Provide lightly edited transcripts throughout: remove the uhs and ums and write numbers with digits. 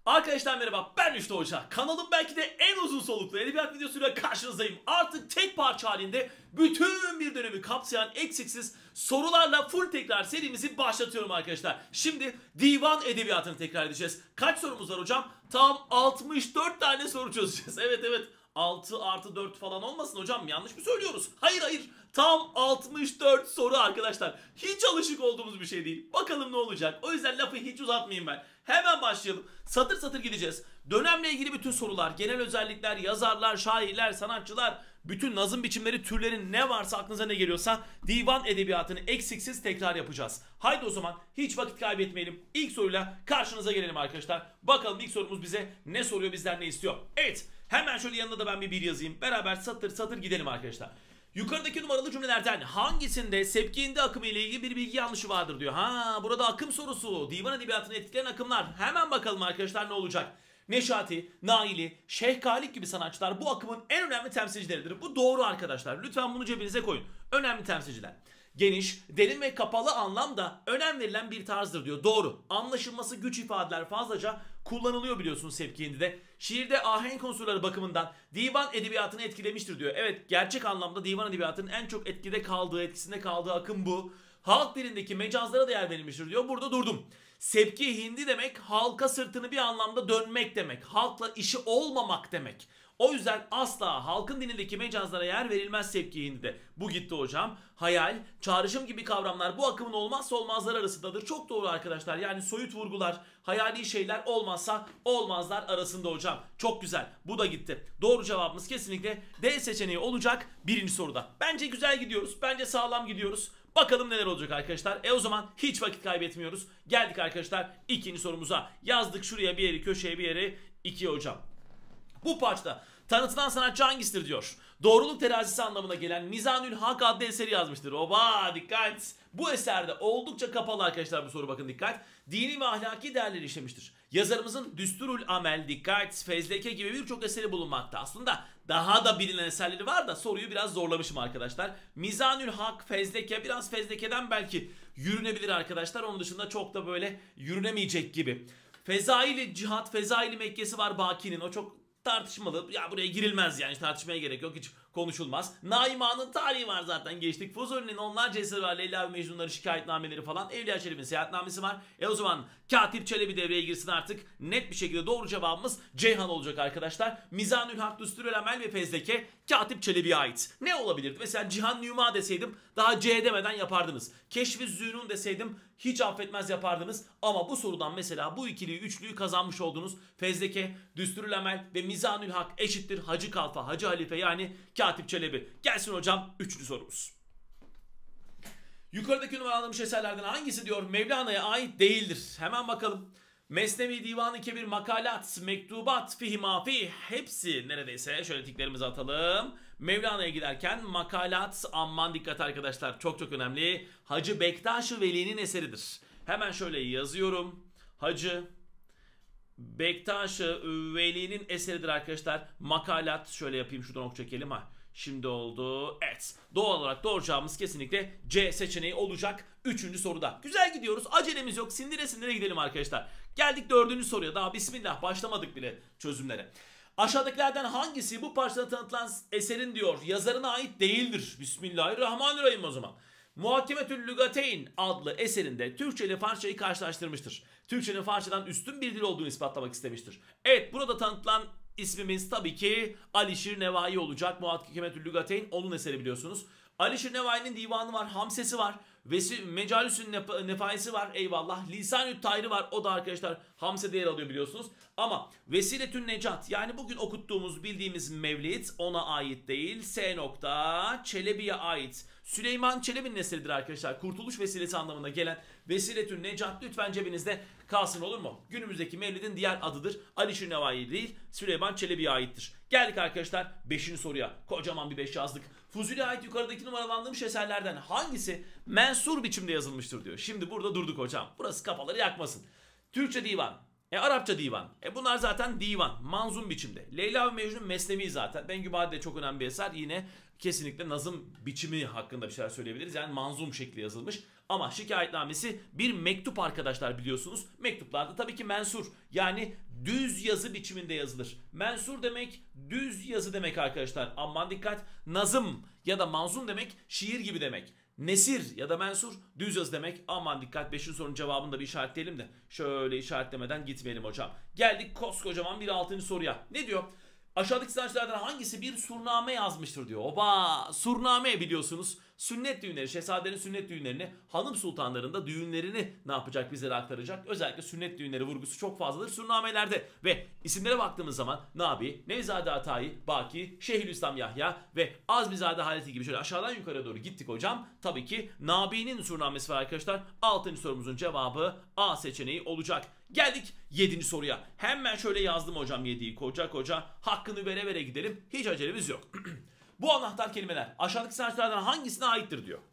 Arkadaşlar merhaba, ben Rüştü Hoca. Kanalım belki de en uzun soluklu edebiyat videosuyla karşınızdayım. Artık tek parça halinde bütün bir dönemi kapsayan eksiksiz sorularla full tekrar serimizi başlatıyorum arkadaşlar. Şimdi divan edebiyatını tekrar edeceğiz. Kaç sorumuz var hocam? Tam 64 tane soru çözeceğiz. Evet. 6 artı 4 falan olmasın hocam, yanlış mı söylüyoruz? Hayır, tam 64 soru arkadaşlar. Hiç alışık olduğumuz bir şey değil. Bakalım ne olacak. O yüzden lafı hiç uzatmayayım ben. Hemen başlayalım. Satır satır gideceğiz. Dönemle ilgili bütün sorular, genel özellikler, yazarlar, şairler, sanatçılar, bütün nazım biçimleri, türlerin ne varsa aklınıza ne geliyorsa divan edebiyatını eksiksiz tekrar yapacağız. Haydi o zaman hiç vakit kaybetmeyelim. İlk soruyla karşınıza gelelim arkadaşlar. Bakalım ilk sorumuz bize ne soruyor, bizden ne istiyor? Evet, hemen şöyle yanına da ben bir yazayım. Beraber satır satır gidelim arkadaşlar. Yukarıdaki numaralı cümlelerden hangisinde Sepki-Hindi akımı ile ilgili bir bilgi yanlışı vardır diyor. Burada akım sorusu. Divan edebiyatını etkileyen akımlar. Hemen bakalım arkadaşlar ne olacak. Neşati, Naili, Şeyh Galip gibi sanatçılar bu akımın en önemli temsilcileridir. Bu doğru arkadaşlar. Lütfen bunu cebinize koyun. Önemli temsilciler. Geniş, derin ve kapalı anlamda önem verilen bir tarzdır diyor. Doğru. Anlaşılması güç ifadeler fazlaca kullanılıyor biliyorsunuz Sepki-Hindi'de. Şiirde ahenk unsurları bakımından divan edebiyatını etkilemiştir diyor. Evet, gerçek anlamda divan edebiyatının en çok etkisinde kaldığı akım bu. Halk dilindeki mecazlara değer verilmiştir diyor. Burada durdum. Sepki-Hindi demek halka sırtını bir anlamda dönmek demek. Halkla işi olmamak demek. O yüzden asla halkın dilindeki mecazlara yer verilmez Sepki-Hindi'de. Bu gitti hocam. Hayal, çağrışım gibi kavramlar bu akımın olmazsa olmazlar arasındadır. Çok doğru arkadaşlar. Yani soyut vurgular, hayali şeyler olmazsa olmazlar arasında hocam. Çok güzel. Bu da gitti. Doğru cevabımız kesinlikle D seçeneği olacak birinci soruda. Bence güzel gidiyoruz. Bence sağlam gidiyoruz. Bakalım neler olacak arkadaşlar. O zaman hiç vakit kaybetmiyoruz. Geldik arkadaşlar ikinci sorumuza. Yazdık şuraya bir yeri, köşeye bir yere. 2 hocam. Bu parçada tanıtılan sanatçı hangisidir diyor. Doğruluk terazisi anlamına gelen Mizanül Hak adlı eseri yazmıştır. Oba, dikkat. Bu eserde oldukça kapalı arkadaşlar bu soru, bakın dikkat. Dini ve ahlaki değerleri işlemiştir. Yazarımızın Düsturul Amel, dikkat, Fezleke gibi birçok eseri bulunmakta. Aslında daha da bilinen eserleri var da soruyu biraz zorlamışım arkadaşlar. Mizanül Hak, Fezleke, biraz Fezleke'den belki yürünebilir arkadaşlar. Onun dışında çok da böyle yürünemeyecek gibi. Fezaili Cihat, Fezaili Mekkesi var Baki'nin. O çok tartışmalı. Ya buraya girilmez yani, hiç tartışmaya gerek yok, hiç konuşulmaz. Naima'nın tarihi var zaten, geçtik. Fuzuli'nin onlarca eseri var. Leyla ve Mecnun'ların şikayetnameleri falan. Evliya Çelebi'nin seyahatnamesi var. O zaman Katip Çelebi devreye girsin artık. Net bir şekilde doğru cevabımız Ceyhan olacak arkadaşlar. Mizanül Hak, Düsturul Amel ve Fezleke Katip Çelebi'ye ait. Ne olabilirdi? Mesela Cihan Nüma deseydim daha C demeden yapardınız. Keşf-i Zünun deseydim hiç affetmez yapardınız. Ama bu sorudan mesela bu ikiliyi, üçlüyü kazanmış oldunuz. Fezleke, Düsturul Amel ve Mizanül Hak eşittir Hacı Kalfa, Hacı Halife yani Katip Çelebi. Gelsin hocam 3. sorumuz. Yukarıdaki numaralanmış eserlerden hangisi diyor Mevlana'ya ait değildir? Hemen bakalım. Mesnevi, Divan-ı Kebir, Makalat, Mektubat, Fihi Mafi, hepsi neredeyse, şöyle tiklerimizi atalım. Mevlana'ya giderken Makalat, aman dikkat arkadaşlar, çok önemli. Hacı Bektaş-ı Veli'nin eseridir. Hemen şöyle yazıyorum. Hacı Bektaş-ı Veli'nin eseridir arkadaşlar. Makalat, şöyle yapayım, şuradan ok çekelim ha. Şimdi oldu. Evet. Doğal olarak doğru cevabımız kesinlikle C seçeneği olacak 3. soruda. Güzel gidiyoruz. Acelemiz yok. Sindire gidelim arkadaşlar. Geldik 4. soruya. Daha bismillah başlamadık bile çözümlere. Aşağıdakilerden hangisi bu parçada tanıtılan eserin diyor yazarına ait değildir? Bismillahirrahmanirrahim o zaman. Muhakemetül Lügateyn adlı eserinde Türkçe ile Farsçayı karşılaştırmıştır. Türkçenin Farsçadan üstün bir dil olduğunu ispatlamak istemiştir. Evet, burada tanıtılan ismimiz tabii ki Alişir Nevai olacak. Muhakemetül Lügateyn onun eseri biliyorsunuz. Alişir Nevai'nin divanı var, Hamsesi var. Mecalisün Nefaisi var, eyvallah. Lisanü't Tayrı var, o da arkadaşlar Hamse'de yer alıyor biliyorsunuz. Ama Vesiletün Necat, yani bugün okuttuğumuz bildiğimiz Mevlid ona ait değil. S. Çelebi'ye ait. Süleyman Çelebi'nin eseridir arkadaşlar. Kurtuluş vesilesi anlamına gelen Vesiletün Necat lütfen cebinizde kalsın, olur mu? Günümüzdeki Mevlid'in diğer adıdır. Alişir Nevai değil, Süleyman Çelebi'ye aittir. Geldik arkadaşlar 5. soruya. Kocaman bir 5 yazdık. Fuzuli'ye ait yukarıdaki numaralandırılmış eserlerden hangisi mensur biçimde yazılmıştır diyor. Şimdi burada durduk hocam. Burası kafaları yakmasın. Türkçe divan. Arapça divan. Bunlar zaten divan. Manzum biçimde. Leyla ve Mecnun mesnevi zaten. Bengü Bade çok önemli bir eser. Yine kesinlikle nazım biçimi hakkında bir şeyler söyleyebiliriz. Yani manzum şekli yazılmış. Ama şikayetnamesi bir mektup arkadaşlar, biliyorsunuz. Mektuplarda tabii ki mensur, yani düz yazı biçiminde yazılır. Mensur demek düz yazı demek arkadaşlar. Aman dikkat. Nazım ya da manzum demek şiir gibi demek. Nesir ya da mensur düz yazı demek. Aman dikkat, 5. sorunun cevabını da bir işaretleyelim de şöyle işaretlemeden gitmeyelim hocam. Geldik koskocaman bir 6. soruya. Ne diyor? Aşağıdaki sanatçılardan hangisi bir surname yazmıştır diyor. Oba, surname biliyorsunuz. Sünnet düğünleri, şehzadelerin sünnet düğünlerini, hanım sultanların da düğünlerini ne yapacak, bizlere aktaracak. Özellikle sünnet düğünleri vurgusu çok fazladır surnamelerde. Ve isimlere baktığımız zaman Nabi, Nevzade Atayi, Baki, Şeyhülislam Yahya ve Azmizade Haleti gibi şöyle aşağıdan yukarı doğru gittik hocam. Tabii ki Nabi'nin surnamesi var arkadaşlar. 6. sorumuzun cevabı A seçeneği olacak. Geldik 7. soruya. Hemen şöyle yazdım hocam 7'yi koca koca. Hakkını vere vere gidelim. Hiç acelemiz yok. Bu anahtar kelimeler aşağıdaki sanatçılardan hangisine aittir diyor.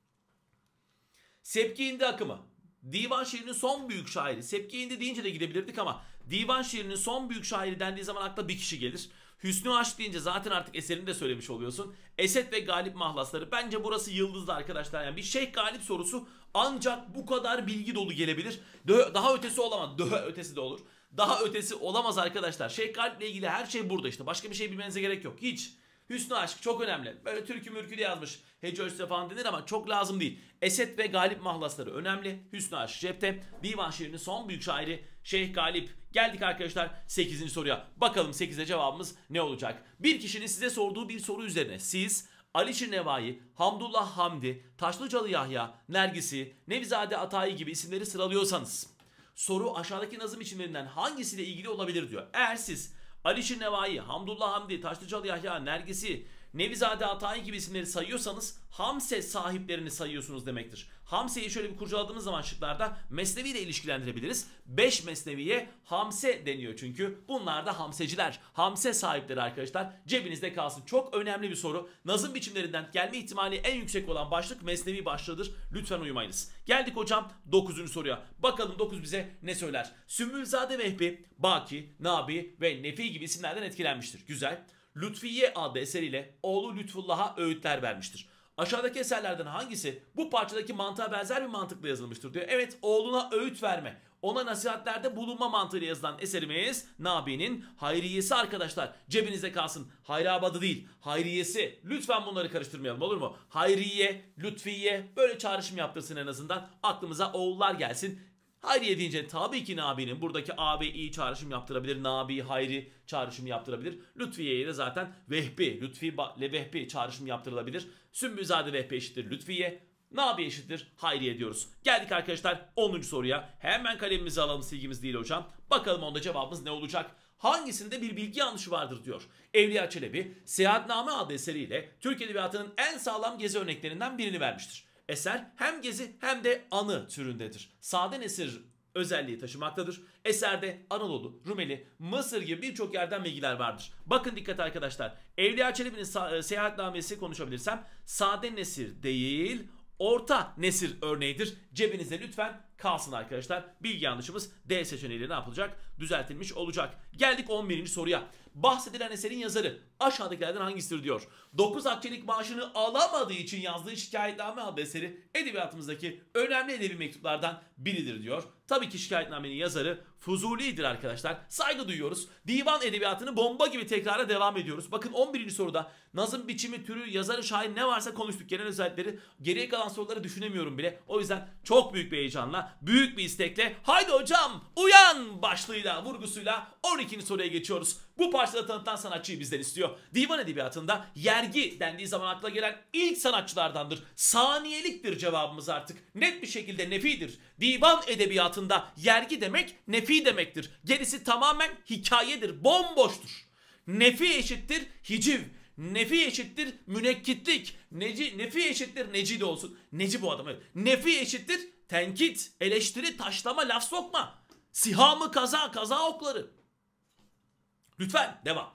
Sepki Hindi akımı. Divan şiirinin son büyük şairi. Sepki Hindi deyince de gidebilirdik ama divan şiirinin son büyük şairi dendiği zaman akla bir kişi gelir. Hüsnü Aşk deyince zaten artık eserini de söylemiş oluyorsun. Esed ve Galip mahlasları. Bence burası yıldızlı arkadaşlar. Yani bir Şeyh Galip sorusu ancak bu kadar bilgi dolu gelebilir. Daha ötesi olamaz. Ötesi de olur. Daha ötesi olamaz arkadaşlar. Şeyh Galip'le ilgili her şey burada işte. Başka bir şey bilmenize gerek yok. Hiç. Hüsnü Aşk çok önemli. Böyle türkü mürkü de yazmış. Hece ölçüsü falan denir ama çok lazım değil. Esed ve Galip mahlasları önemli. Hüsnü Aşk cepte. Divan şiirinin son büyük şairi Şeyh Galip. Geldik arkadaşlar 8. soruya. Bakalım 8'e cevabımız ne olacak? Bir kişinin size sorduğu bir soru üzerine siz Alişir Nevai, Hamdullah Hamdi, Taşlıcalı Yahya, Nergisi, Nevzade Atayi gibi isimleri sıralıyorsanız soru aşağıdaki nazım biçimlerinden hangisiyle ilgili olabilir diyor. Eğer siz Alişir Nevai, Hamdullah Hamdi, Taşlıcalı Yahya, Nergisi, Nevzade Atayi gibi isimleri sayıyorsanız Hamse sahiplerini sayıyorsunuz demektir. Hamse'yi şöyle bir kurcaladığımız zaman şıklarda Mesnevi ile ilişkilendirebiliriz. 5 Mesnevi'ye Hamse deniyor çünkü. Bunlar da Hamseciler. Hamse sahipleri arkadaşlar. Cebinizde kalsın. Çok önemli bir soru. Nazım biçimlerinden gelme ihtimali en yüksek olan başlık Mesnevi başlığıdır. Lütfen uyumayınız. Geldik hocam 9. soruya. Bakalım 9 bize ne söyler? Sümbülzade Vehbi, Baki, Nabi ve Nefi gibi isimlerden etkilenmiştir. Güzel. Lütfiye adlı eseriyle oğlu Lütfullah'a öğütler vermiştir. Aşağıdaki eserlerden hangisi bu parçadaki mantığa benzer bir mantıkla yazılmıştır diyor. Evet, oğluna öğüt verme, ona nasihatlerde bulunma mantığıyla yazılan eserimiz Nabi'nin Hayriyesi arkadaşlar. Cebinizde kalsın. Hayrabadı değil, Hayriyesi. Lütfen bunları karıştırmayalım, olur mu? Hayriye, Lütfiye böyle çağrışım yaptırsın, en azından aklımıza oğullar gelsin. Hayriye deyince tabii ki Nabi'nin buradaki A ve İ çağrışım yaptırabilir. Nabi, Hayri çağrışım yaptırabilir. Lütfiye'ye de zaten Vehbi, Lütfi ile Vehbi çağrışım yaptırılabilir. Sümbülzade Vehbi eşittir Lütfiye. Nabi eşittir Hayriye diyoruz. Geldik arkadaşlar 10. soruya. Hemen kalemimizi alalım, silgimiz değil hocam. Bakalım onda cevabımız ne olacak? Hangisinde bir bilgi yanlışı vardır diyor. Evliya Çelebi, Seyahatname adlı eseriyle Türk Edebiyatı'nın en sağlam gezi örneklerinden birini vermiştir. Eser hem gezi hem de anı türündedir. Sade nesir özelliği taşımaktadır. Eserde Anadolu, Rumeli, Mısır gibi birçok yerden bilgiler vardır. Bakın dikkat arkadaşlar. Evliya Çelebi'nin seyahatnamesi konuşabilirsem sade nesir değil, orta nesir örneğidir. Cebinizde lütfen kalsın arkadaşlar. Bilgi yanlışımız D seçeneğiyle ne yapılacak? Düzeltilmiş olacak. Geldik 11. soruya. Bahsedilen eserin yazarı aşağıdakilerden hangisidir diyor. 9 akçelik maaşını alamadığı için yazdığı Şikayetname adlı eseri edebiyatımızdaki önemli edebi mektuplardan biridir diyor. Tabii ki Şikayetname'nin yazarı Fuzuli'dir arkadaşlar. Saygı duyuyoruz. Divan edebiyatını bomba gibi tekrara devam ediyoruz. Bakın 11. soruda nazım biçimi, türü, yazarı, şair ne varsa konuştuk. Genel özellikleri, geriye kalan soruları düşünemiyorum bile. O yüzden çok büyük bir heyecanla, büyük bir istekle haydi hocam uyan başlığıyla, vurgusuyla 12. soruya geçiyoruz. Bu parçada tanıtılan sanatçıyı bizden istiyor. Divan edebiyatında yergi dendiği zaman akla gelen ilk sanatçılardandır. Saniyeliktir cevabımız artık. Net bir şekilde nefidir. Divan edebiyatında yergi demek nefi demektir. Gerisi tamamen hikayedir, bomboştur. Nefi eşittir hiciv. Nefi eşittir münekkitlik. Nefi eşittir neci de olsun. Neci bu adam, evet. Nefi eşittir tenkit, eleştiri, taşlama, laf sokma. Sihamı kaza, kaza okları. Lütfen devam.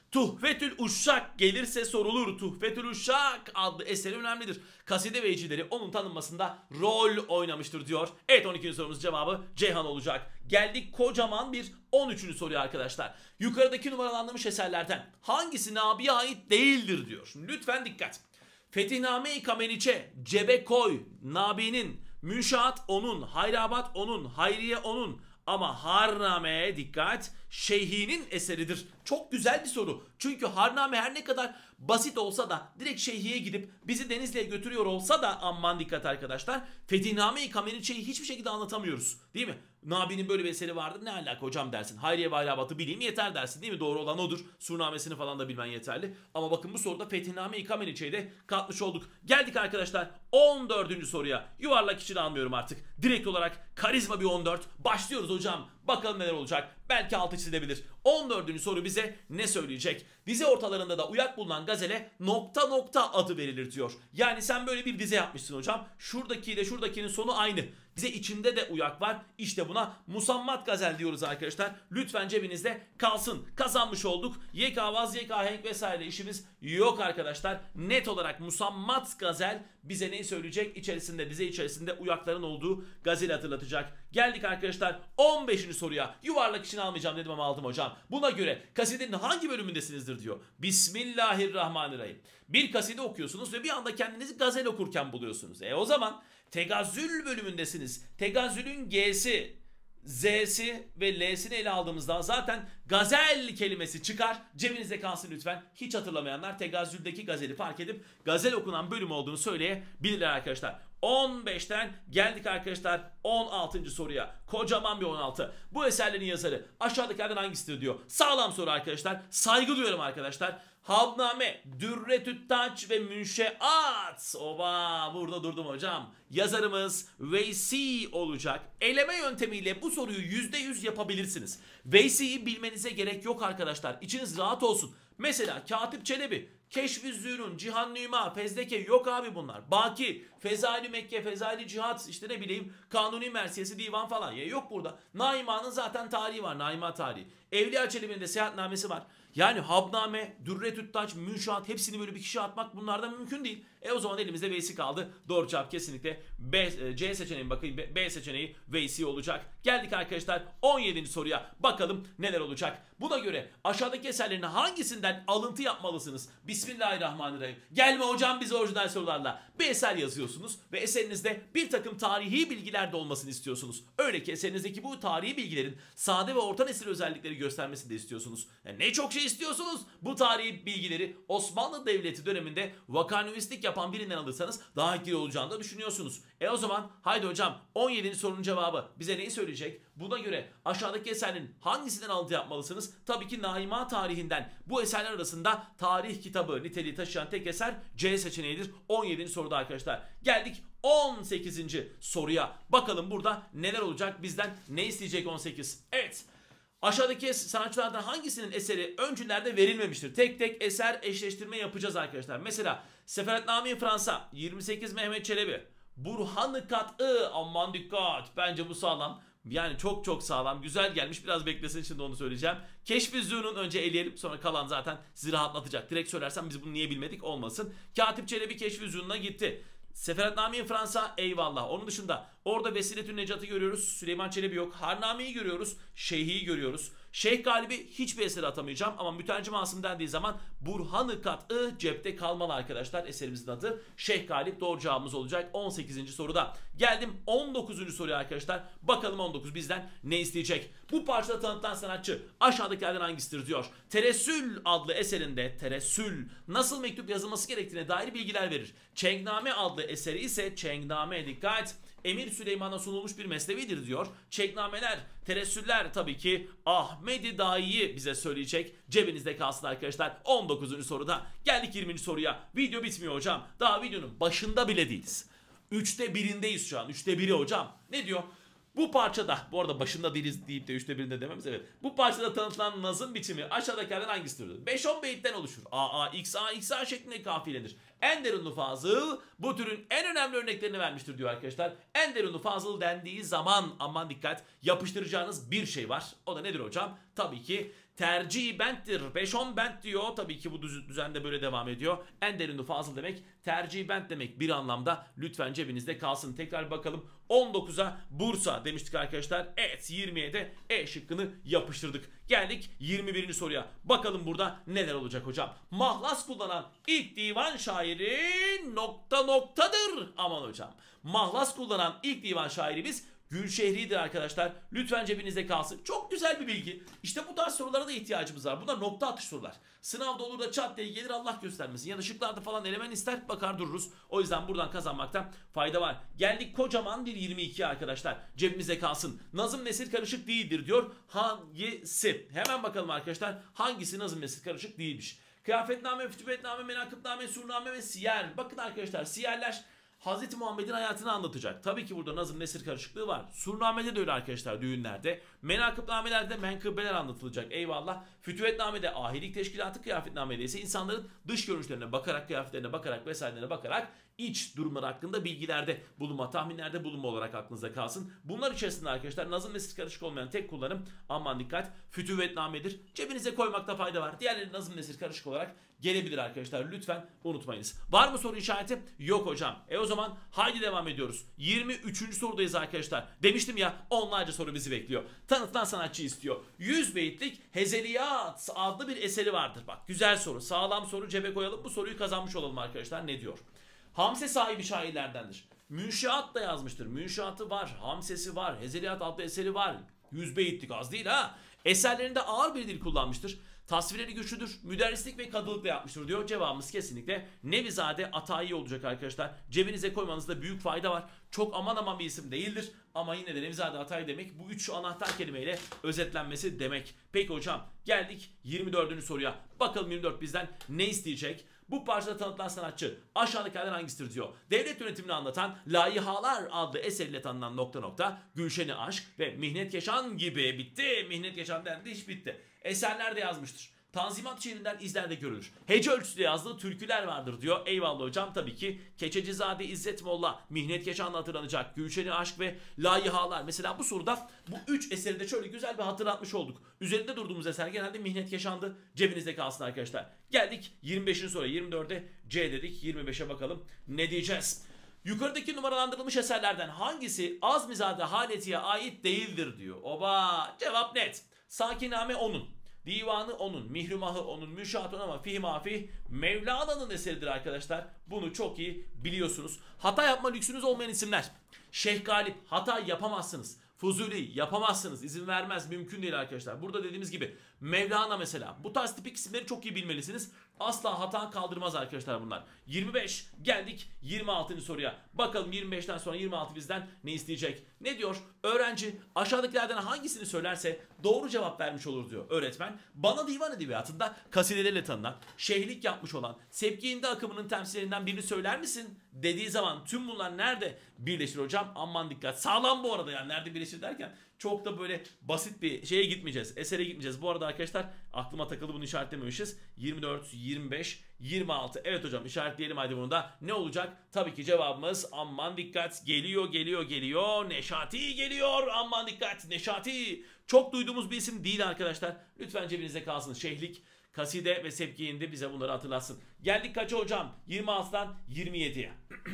Tuhfetül Uşşak gelirse sorulur. Tuhfetül Uşşak adlı eseri önemlidir. Kaside ve hecileri onun tanınmasında rol oynamıştır diyor. Evet, 12. sorumuzun cevabı Ceyhan olacak. Geldik kocaman bir 13. soruya arkadaşlar. Yukarıdaki numaralanmış eserlerden hangisi Nabi'ye ait değildir diyor. Şimdi lütfen dikkat. Fetihname-i Kameniçe, cebe koy, Nabi'nin, Münşaat onun, Hayrabat onun, Hayriye onun. Ama Harname'ye dikkat, Şeyhi'nin eseridir. Çok güzel bir soru. Çünkü Harname her ne kadar basit olsa da, direkt Şeyhi'ye gidip bizi Denizli'ye götürüyor olsa da, aman dikkat arkadaşlar, Fetihname-i Kameniçe'yi hiçbir şekilde anlatamıyoruz. Değil mi? Nabi'nin böyle bir eseri vardır, ne alaka hocam dersin. Hayriye ve Hayrabat'ı bileyim yeter dersin, değil mi? Doğru olan odur. Surnamesini falan da bilmen yeterli. Ama bakın bu soruda Fetihname-i Kameniçe'yi de katmış olduk. Geldik arkadaşlar 14. soruya. Yuvarlak için almıyorum artık. Direkt olarak karizma bir 14. Başlıyoruz hocam. Bakalım neler olacak. Belki altı çizilebilir. 14. soru bize ne söyleyecek? Dize ortalarında da uyak bulunan gazele nokta nokta adı verilir diyor. Yani sen böyle bir dize yapmışsın hocam. Şuradaki ile şuradakinin sonu aynı. Dize içinde de uyak var. İşte buna musammat gazel diyoruz arkadaşlar. Lütfen cebinizde kalsın. Kazanmış olduk. YK vaz, YK henk vesaire işimiz yok arkadaşlar. Net olarak musammat gazel bize neyi söyleyecek? İçerisinde, dize içerisinde uyakların olduğu gazeli hatırlatacak. Geldik arkadaşlar 15. soruya. Yuvarlak için almayacağım dedim ama aldım hocam. Buna göre kasidenin hangi bölümündesinizdir diyor. Bismillahirrahmanirrahim. Bir kaside okuyorsunuz ve bir anda kendinizi gazel okurken buluyorsunuz. O zaman Tegazzül bölümündesiniz. Tegazzül'ün G'si, Z'si ve L'sini ele aldığımızda zaten gazel kelimesi çıkar. Cebinizde kalsın lütfen. Hiç hatırlamayanlar Tegazzül'deki gazeli fark edip gazel okunan bölüm olduğunu söyleyebilirler arkadaşlar. 15'ten geldik arkadaşlar 16. soruya. Kocaman bir 16. Bu eserlerin yazarı aşağıdakilerden hangisidir diyor. Sağlam soru arkadaşlar. Saygı duyuyorum arkadaşlar. Habname, Dürretü't Taç ve Münşeat. Oba, burada durdum hocam. Yazarımız Veysi olacak. Eleme yöntemiyle bu soruyu %100 yapabilirsiniz. Veysi'yi bilmenize gerek yok arkadaşlar. İçiniz rahat olsun. Mesela Katip Çelebi, Keşf-i Zü'nün, Cihan Nüma, Fezleke yok abi bunlar. Baki, Fezaili Mekke, Fezaili Cihat, işte ne bileyim Kanuni Mersiyesi, Divan falan. Ya yok burada. Naima'nın zaten tarihi var. Naima tarihi. Evliya Çelebi'nin de seyahatnamesi var. Yani Habname, Dürretü't Taç, Münşaat hepsini böyle bir kişiye atmak bunlardan mümkün değil. O zaman elimizde Veysi kaldı. Doğru cevap kesinlikle C seçeneği, bakayım B seçeneği Veysi olacak. Geldik arkadaşlar 17. soruya. Bakalım neler olacak. Buna göre aşağıdaki eserlerin hangisinden alıntı yapmalısınız? Bismillahirrahmanirrahim. Gelme hocam bize orijinal sorularla. Bir eser yazıyorsunuz ve eserinizde bir takım tarihi bilgiler de olmasını istiyorsunuz. Öyle ki eserinizdeki bu tarihi bilgilerin sade ve orta nesil özellikleri göstermesini de istiyorsunuz. Ne çok şey istiyorsunuz. Bu tarihi bilgileri Osmanlı Devleti döneminde vakanüvistik yapan birinden alırsanız daha etkili olacağını da düşünüyorsunuz. O zaman haydi hocam 17. sorunun cevabı bize neyi söyleyecek? Buna göre aşağıdaki eserlerin hangisinden alıntı yapmalısınız? Tabii ki Naima tarihinden. Bu eserler arasında tarih kitabı niteliği taşıyan tek eser C seçeneğidir. 17. soruda arkadaşlar. Geldik 18. soruya. Bakalım burada neler olacak? Bizden ne isteyecek 18? Evet. Aşağıdaki sanatçılardan hangisinin eseri öncülerde verilmemiştir? Tek tek eser eşleştirme yapacağız arkadaşlar. Mesela Seferetname-i Fransa 28 Mehmet Çelebi. Burhan-ı Kat'ı, aman dikkat, bence bu sağlam. Yani çok çok sağlam, güzel gelmiş, biraz beklesin, şimdi onu söyleyeceğim. Keşf-i Zü'nün önce eleyelim, sonra kalan zaten sizi rahatlatacak. Direkt söylersem biz bunu niye bilmedik olmasın. Katip Çelebi Keşf-i Zü'nüne gitti. Seferetname-i Fransa eyvallah. Onun dışında orada Vesiletün Necat'ı görüyoruz. Süleyman Çelebi yok. Harname'yi görüyoruz. Şeyhi'yi görüyoruz. Şeyh Galibi hiçbir eseri atamayacağım ama mütercim Asım dendiği zaman Burhan-ı Kat'ı cepte kalmalı arkadaşlar. Eserimizin adı Şeyh Galip, doğru cevabımız olacak 18. soruda. Geldim 19. soruya arkadaşlar. Bakalım 19 bizden ne isteyecek? Bu parçada tanıtılan sanatçı aşağıdakilerden hangisidir diyor. Teressül adlı eserinde teressül nasıl mektup yazılması gerektiğine dair bilgiler verir. Çengname adlı eseri ise Çengname, dikkat, Emir Süleyman'a sunulmuş bir mesnevidir diyor. Çeknameler, teressüller tabii ki Ahmedi Dai'yi bize söyleyecek. Cebinizde kalsın arkadaşlar 19. soruda. Geldik 20. soruya. Video bitmiyor hocam. Daha videonun başında bile değiliz. 3'te 1'indeyiz şu an. 3'te 1'i hocam. Ne diyor? Bu parçada, bu arada başında değiliz deyip de 3'te 1'inde dememiz, evet. Bu parçada tanıtılan nazım biçimi aşağıdakilerden hangisidir? 5-10 beyitten oluşur. A, A, X, A, X, A şeklinde kafiledir. Enderunlu Fazıl bu türün en önemli örneklerini vermiştir diyor arkadaşlar. Enderunlu Fazıl dendiği zaman aman dikkat, yapıştıracağınız bir şey var. O da nedir hocam? Tabii ki tercih benttir. 5-10 bent diyor. Tabii ki bu düzende böyle devam ediyor. Enderunlu Fazıl demek tercih bent demek bir anlamda. Lütfen cebinizde kalsın. Tekrar bakalım. 19'a Bursa demiştik arkadaşlar. Evet, 20'ye de E şıkkını yapıştırdık. Geldik 21. soruya. Bakalım burada neler olacak hocam. Mahlas kullanan ilk divan şairi noktadır. Aman hocam. Mahlas kullanan ilk divan şairimiz Gülşehri'dir arkadaşlar. Lütfen cebinizde kalsın. Çok güzel bir bilgi. İşte bu tarz sorulara da ihtiyacımız var. Bunlar nokta atış sorular. Sınavda olur da çat diye gelir, Allah göstermesin. Ya da şıklarda falan elemen ister, bakar dururuz. O yüzden buradan kazanmaktan fayda var. Geldik kocaman bir 22 arkadaşlar. Cebimizde kalsın. Nazım nesil karışık değildir diyor. Hangisi? Hemen bakalım arkadaşlar. Hangisi nazım nesil karışık değilmiş? Kıyafetname, fütübetname, menakıbname, surname ve siyer. Bakın arkadaşlar, siyerler Hazreti Muhammed'in hayatını anlatacak. Tabii ki burada nazım nesir karışıklığı var. Surname'de de öyle arkadaşlar, düğünlerde. Menakıbname'lerde menkıbeler anlatılacak. Eyvallah. Fütüvetname'de ahilik teşkilatı, kıyafetname'de ise insanların dış görünüşlerine bakarak, kıyafetlerine bakarak vesairelerine bakarak iç durumları hakkında bilgilerde bulunma, tahminlerde bulunma olarak aklınızda kalsın. Bunlar içerisinde arkadaşlar nazım nesir karışık olmayan tek kullanım, aman dikkat, fütüvetname'dir. Cebinize koymakta fayda var. Diğerleri nazım nesir karışık olarak gelebilir arkadaşlar. Lütfen unutmayınız. Var mı soru işareti? Yok hocam. O zaman haydi devam ediyoruz. 23. sorudayız arkadaşlar. Demiştim ya, onlarca soru bizi bekliyor. Tanıtılan sanatçı istiyor. 100 beyitlik Hezeliyat adlı bir eseri vardır. Bak, güzel soru. Sağlam soru, cebe koyalım. Bu soruyu kazanmış olalım arkadaşlar. Ne diyor? Hamse sahibi şairlerdendir. Münşiat da yazmıştır. Münşiatı var. Hamsesi var. Hezeliyat adlı eseri var. 100 beyitlik az değil ha. Eserlerinde ağır bir dil kullanmıştır. Tasvirleri güçlüdür, müderrislik ve kadılıkla yapmıştır diyor. Cevabımız kesinlikle Nevizade Atayi olacak arkadaşlar. Cebinize koymanızda büyük fayda var. Çok aman aman bir isim değildir ama yine de Nevizade Atayi demek bu üç anahtar kelimeyle özetlenmesi demek. Peki hocam, geldik 24. soruya. Bakalım 24 bizden ne isteyecek? Bu parçada tanıtılan sanatçı aşağıdakilerden hangisidir diyor. Devlet yönetimini anlatan Layihalar adlı eseriyle tanınan ... Gülşeni Aşk ve Mihnet Keşan gibi bitti. Mihnet Keşan dendi, iş bitti. Eserlerde yazmıştır. Tanzimat şiirinden izlerde görülür. Hece ölçüsüyle yazdığı türküler vardır diyor. Eyvallah hocam, tabii ki Keçecizade İzzet Molla, Mihnet Keşan'la hatırlanacak Gülşeni Aşk ve Layihalar. Mesela bu soruda bu 3 eseri de şöyle güzel bir hatırlatmış olduk. Üzerinde durduğumuz eser genelde Mihnet Keşan'dı. Cebinizde kalsın arkadaşlar. Geldik 25. soruya. 24'e C dedik. 25'e bakalım ne diyeceğiz? Yukarıdaki numaralandırılmış eserlerden hangisi Azmizade Haleti'ye ait değildir diyor. Oba, cevap net. Sakiname onun. Divanı onun, Mihrumahı onun, Müşahat onun ama Fihmafih Mevlana'nın eseridir arkadaşlar. Bunu çok iyi biliyorsunuz. Hata yapma lüksünüz olmayan isimler. Şeyh Galip, hata yapamazsınız. Fuzuli yapamazsınız. İzin vermez. Mümkün değil arkadaşlar. Burada dediğimiz gibi Mevlana mesela. Bu tarz tipik isimleri çok iyi bilmelisiniz. Asla hata kaldırmaz arkadaşlar bunlar. 25. Geldik 26. soruya. Bakalım 25'ten sonra 26 bizden ne isteyecek? Ne diyor? Öğrenci aşağıdakilerden hangisini söylerse doğru cevap vermiş olur diyor öğretmen. Bana divan edebiyatında kasideleriyle tanınan, şeyhlik yapmış olan Sebki-i akımının temsillerinden birini söyler misin? Dediği zaman tüm bunlar nerede birleşir hocam? Aman dikkat. Sağlam bu arada, yani nerede birleşir derken çok da böyle basit bir şeye gitmeyeceğiz. Esere gitmeyeceğiz. Bu arada arkadaşlar aklıma takıldı, bunu işaretlememişiz. 24, 25, 26. Evet hocam, işaretleyelim hadi bunu da. Ne olacak? Tabii ki cevabımız aman dikkat. Geliyor. Neşati geliyor. Aman dikkat. Neşati. Çok duyduğumuz bir isim değil arkadaşlar. Lütfen cebinizde kalsın. Şeyhlik, kaside ve sebkiinde bize bunları hatırlatsın. Geldik kaça hocam? 26'dan 27'ye.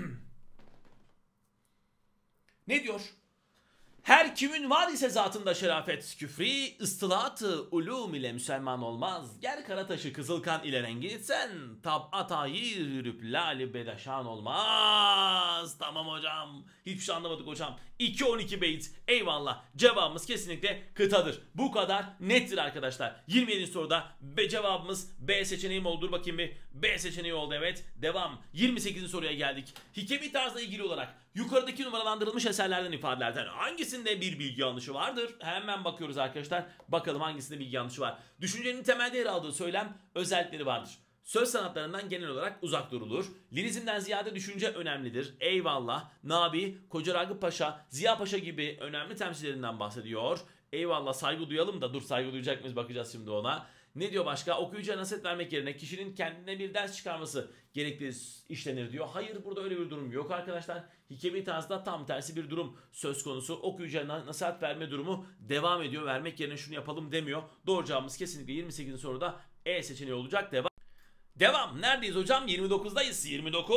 Ne diyor? Her kimin var ise zatında şerafet, küfri, ıstılatı, ulum ile Müslüman olmaz. Gel Karataş'ı Kızılkan ile rengitsen, tab'at ayir yürüp lali bedaşan olmaz. Tamam hocam. Hiçbir şey anlamadık hocam. 2-12 beyt. Eyvallah. Cevabımız kesinlikle kıtadır. Bu kadar nettir arkadaşlar. 27. soruda cevabımız B seçeneği mi oldu? Dur bakayım bir. B seçeneği oldu, evet. Devam. 28. soruya geldik. Hikemi tarzla ilgili olarak yukarıdaki numaralandırılmış eserlerden, ifadelerden hangisinde bir bilgi yanlışı vardır? Hemen bakıyoruz arkadaşlar. Bakalım hangisinde bilgi yanlışı var. Düşüncenin temelde yer aldığı söylem özellikleri vardır. Söz sanatlarından genel olarak uzak durulur. Lirizmden ziyade düşünce önemlidir. Eyvallah. Nabi, Koca Ragıp Paşa, Ziya Paşa gibi önemli temsillerinden bahsediyor. Eyvallah, saygı duyalım da dur, saygı duyacak mıyız bakacağız şimdi ona. Ne diyor başka? Okuyucuya nasihat vermek yerine kişinin kendine bir ders çıkarması gerekli işlenir diyor. Hayır, burada öyle bir durum yok arkadaşlar. Hikemi tarzda tam tersi bir durum söz konusu. Okuyucuya nasihat verme durumu devam ediyor. Vermek yerine şunu yapalım demiyor. Doğru cevabımız kesinlikle 28. soruda E seçeneği olacak. Devam. Neredeyiz hocam? 29'dayız.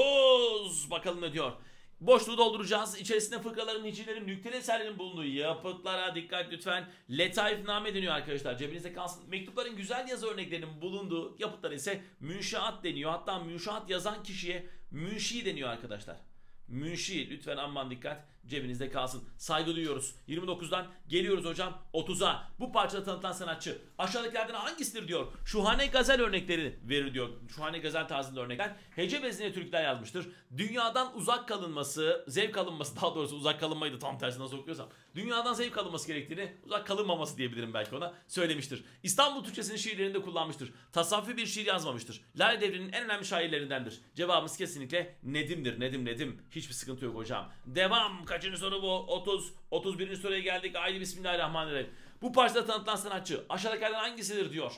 29. Bakalım ne diyor. Boşluğu dolduracağız. İçerisinde fıkraların, hicivlerin, nükteli eserlerin bulunduğu yapıtlara dikkat lütfen. Letaifname deniyor arkadaşlar. Cebinizde kalsın. Mektupların güzel yazı örneklerinin bulunduğu yapıtlar ise münşaat deniyor. Hatta münşaat yazan kişiye münşi deniyor arkadaşlar. Münşi, lütfen aman dikkat, cebinizde kalsın. Saygı duyuyoruz. 29'dan geliyoruz hocam 30'a. Bu parçada tanıtılan sanatçı aşağıdakilerden hangisidir diyor. Şuhane gazel örnekleri verir diyor. Şuhane gazel tarzında örnekler. Hece bezine türküler yazmıştır. Dünyadan uzak kalınması, zevk alınması, daha doğrusu uzak kalınmaydı, tam tersi nasıl okuyorsam. Dünyadan zevk alınması gerektiğini, uzak kalınmaması diyebilirim belki ona, söylemiştir. İstanbul Türkçesinin şiirlerinde kullanmıştır. Tasavvufi bir şiir yazmamıştır. Lale Devri'nin en önemli şairlerindendir. Cevabımız kesinlikle Nedim'dir. Nedim. Hiçbir sıkıntı yok hocam. Devam. Kaçıncı soru bu? 30. 31. soruya geldik. Haydi bismillahirrahmanirrahim. Bu parçada tanıtılan sanatçı aşağıdakilerden hangisidir diyor.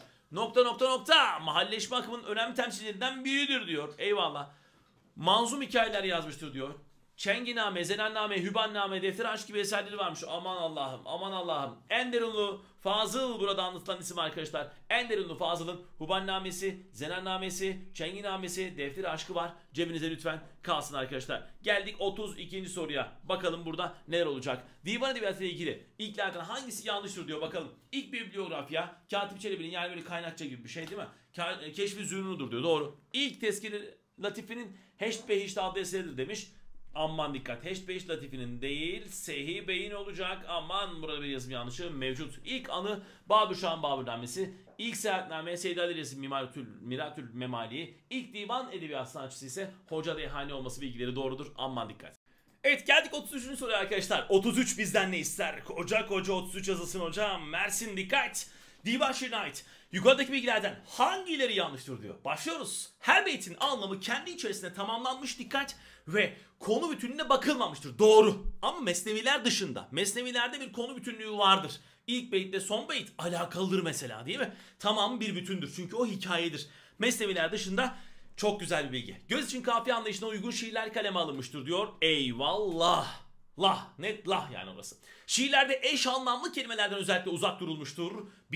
Mahalleşme akımının önemli temsilcilerinden biridir diyor. Eyvallah. Manzum hikayeler yazmıştır diyor. Çenginame, Zenanname, Hübanname, Defter Aşk gibi eserleri varmış. Aman Allah'ım, aman Allah'ım. Enderunlu Fazıl burada anlatılan isim arkadaşlar. Enderunlu Fazıl'ın Hubannamesi, Zenannamesi, Çenginamesi, Defter Aşkı var. Cebinize lütfen kalsın arkadaşlar. Geldik 32. soruya. Bakalım burada neler olacak. Divan Edebiyatı ile ilgili ilklerden hangisi yanlıştır diyor bakalım. İlk bibliografya Katip Çelebi'nin, yani böyle kaynakça gibi bir şey değil mi? Keşf-i Zünun'udur diyor. Doğru. İlk Tezkir-i Latifi'nin Heşt Behişt adlı eseridir demiş. Aman dikkat. Heşt Behişt Latifi'nin değil, Sehi Bey'in olacak. Aman, burada bir yazım yanlışı mevcut. İlk anı Babür Şah'ın Babürnamesi. İlk seyahatname Seyyid Ali Resim Miratül Memali. İlk divan edebiyat sanatçısı ise Hoca Reyhani olması bilgileri doğrudur. Aman dikkat. Evet, geldik 33. soruya arkadaşlar. 33 bizden ne ister? Koca 33 yazılsın hocam. Mersin dikkat. Divan şiirine ait yukarıdaki bilgilerden hangileri yanlıştır diyor. Başlıyoruz. Her beytin anlamı kendi içerisinde tamamlanmış, dikkat, ve konu bütününe bakılmamıştır. Doğru. Ama mesneviler dışında. Mesnevilerde bir konu bütünlüğü vardır. İlk beytle son beyt alakalıdır mesela, değil mi? Tamam, bir bütündür çünkü o hikayedir. Mesneviler dışında çok güzel bir bilgi. Göz için kafiye anlayışına uygun şiirler kaleme alınmıştır diyor. Eyvallah. Net lah yani orası. Şiirlerde eş anlamlı kelimelerden özellikle uzak durulmuştur.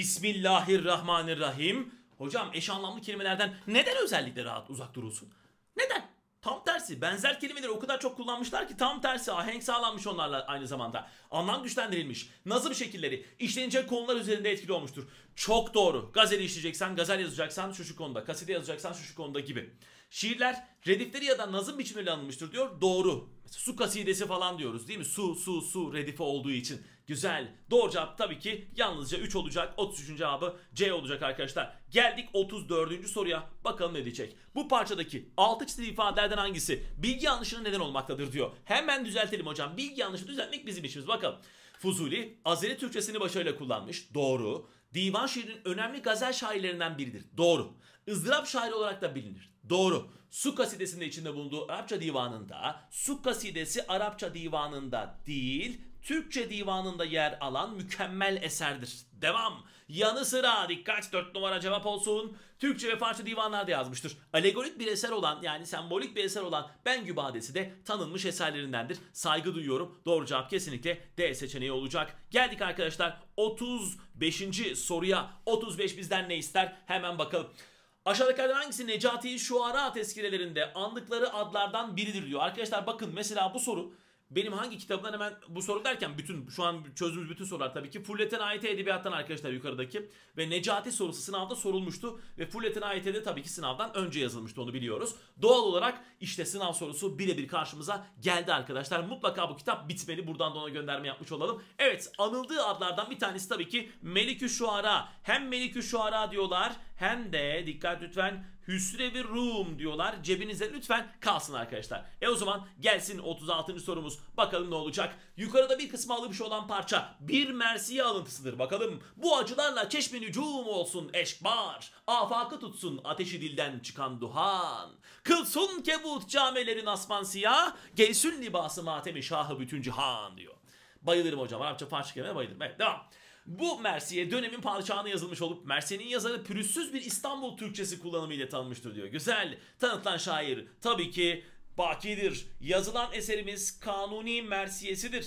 Bismillahirrahmanirrahim. Hocam, eş anlamlı kelimelerden neden özellikle uzak durulsun? Neden? Tam tersi, benzer kelimeleri o kadar çok kullanmışlar ki tam tersi ahenk sağlanmış onlarla aynı zamanda. Anlam güçlendirilmiş. Nazım şekilleri işlenecek konular üzerinde etkili olmuştur. Çok doğru. Gazeli işleyeceksen, gazel yazacaksan şu konuda, kaside yazacaksan şu konuda gibi. Şiirler redifleri ya da nazım biçimiyle alınmıştır diyor. Doğru. Mesela su kasidesi falan diyoruz değil mi? Su redifi olduğu için. Güzel. Doğru cevap tabii ki yalnızca 3 olacak. 33. cevabı C olacak arkadaşlar. Geldik 34. soruya. Bakalım ne diyecek. Bu parçadaki altı çizili ifadelerden hangisi bilgi yanlışına neden olmaktadır diyor. Hemen düzeltelim hocam. Bilgi yanlışı düzeltmek bizim işimiz. Bakalım. Fuzuli Azeri Türkçesini başarıyla kullanmış. Doğru. Divan şiirinin önemli gazel şairlerinden biridir. Doğru. ızdırap şairi olarak da bilinir. Doğru. Su kasidesinde içinde bulunduğu Arapça divanında, Su kasidesi Arapça divanında değil, Türkçe divanında yer alan mükemmel eserdir. Devam. Yanı sıra dikkat, 4 numara cevap olsun. Türkçe ve Farsça divanlarda yazmıştır. Alegorik bir eser olan, yani sembolik bir eser olan Bengü Badesi de tanınmış eserlerindendir. Saygı duyuyorum. Doğru cevap kesinlikle D seçeneği olacak. Geldik arkadaşlar 35. soruya. 35 bizden ne ister? Hemen bakalım. Aşağıdakilerden hangisi Necati'nin Şuara tezkirelerinde andıkları adlardan biridir diyor. Arkadaşlar bakın, mesela bu soru benim hangi kitabımdan, hemen bu soru derken bütün şu an çözdüğümüz bütün sorular tabii ki Fulletin AYT Edebiyat'tan arkadaşlar, yukarıdaki, ve Necati sorusu sınavda sorulmuştu ve Fulletin AYT'de tabii ki sınavdan önce yazılmıştı, onu biliyoruz. Doğal olarak işte sınav sorusu birebir karşımıza geldi arkadaşlar. Mutlaka bu kitap bitmeli, buradan da ona gönderme yapmış olalım. Evet, anıldığı adlardan bir tanesi tabii ki Melikü Şuara. Hem Melikü Şuara diyorlar hem de dikkat lütfen Hüsrev-i Rum diyorlar. Cebinize lütfen kalsın arkadaşlar. O zaman gelsin 36. sorumuz. Bakalım ne olacak? Yukarıda bir kısmı alınmış olan parça bir Mersiye alıntısıdır. Bakalım, bu acılarla çeşme nücum olsun eşkbar. Afakı tutsun ateşi dilden çıkan duhan. Kılsın kebut camelerin asman siyah. Geysün libası matemi şahı bütün cihan diyor. Bayılırım hocam. Arapça Farsça kelimeye bayılırım. Evet, devam. Bu Mersiye dönemin padişahına yazılmış olup Mersiye'nin yazarı pürüzsüz bir İstanbul Türkçesi kullanımıyla tanınmıştır diyor. Güzel. Tanıtılan şair tabii ki Baki'dir. Yazılan eserimiz Kanuni Mersiyesidir.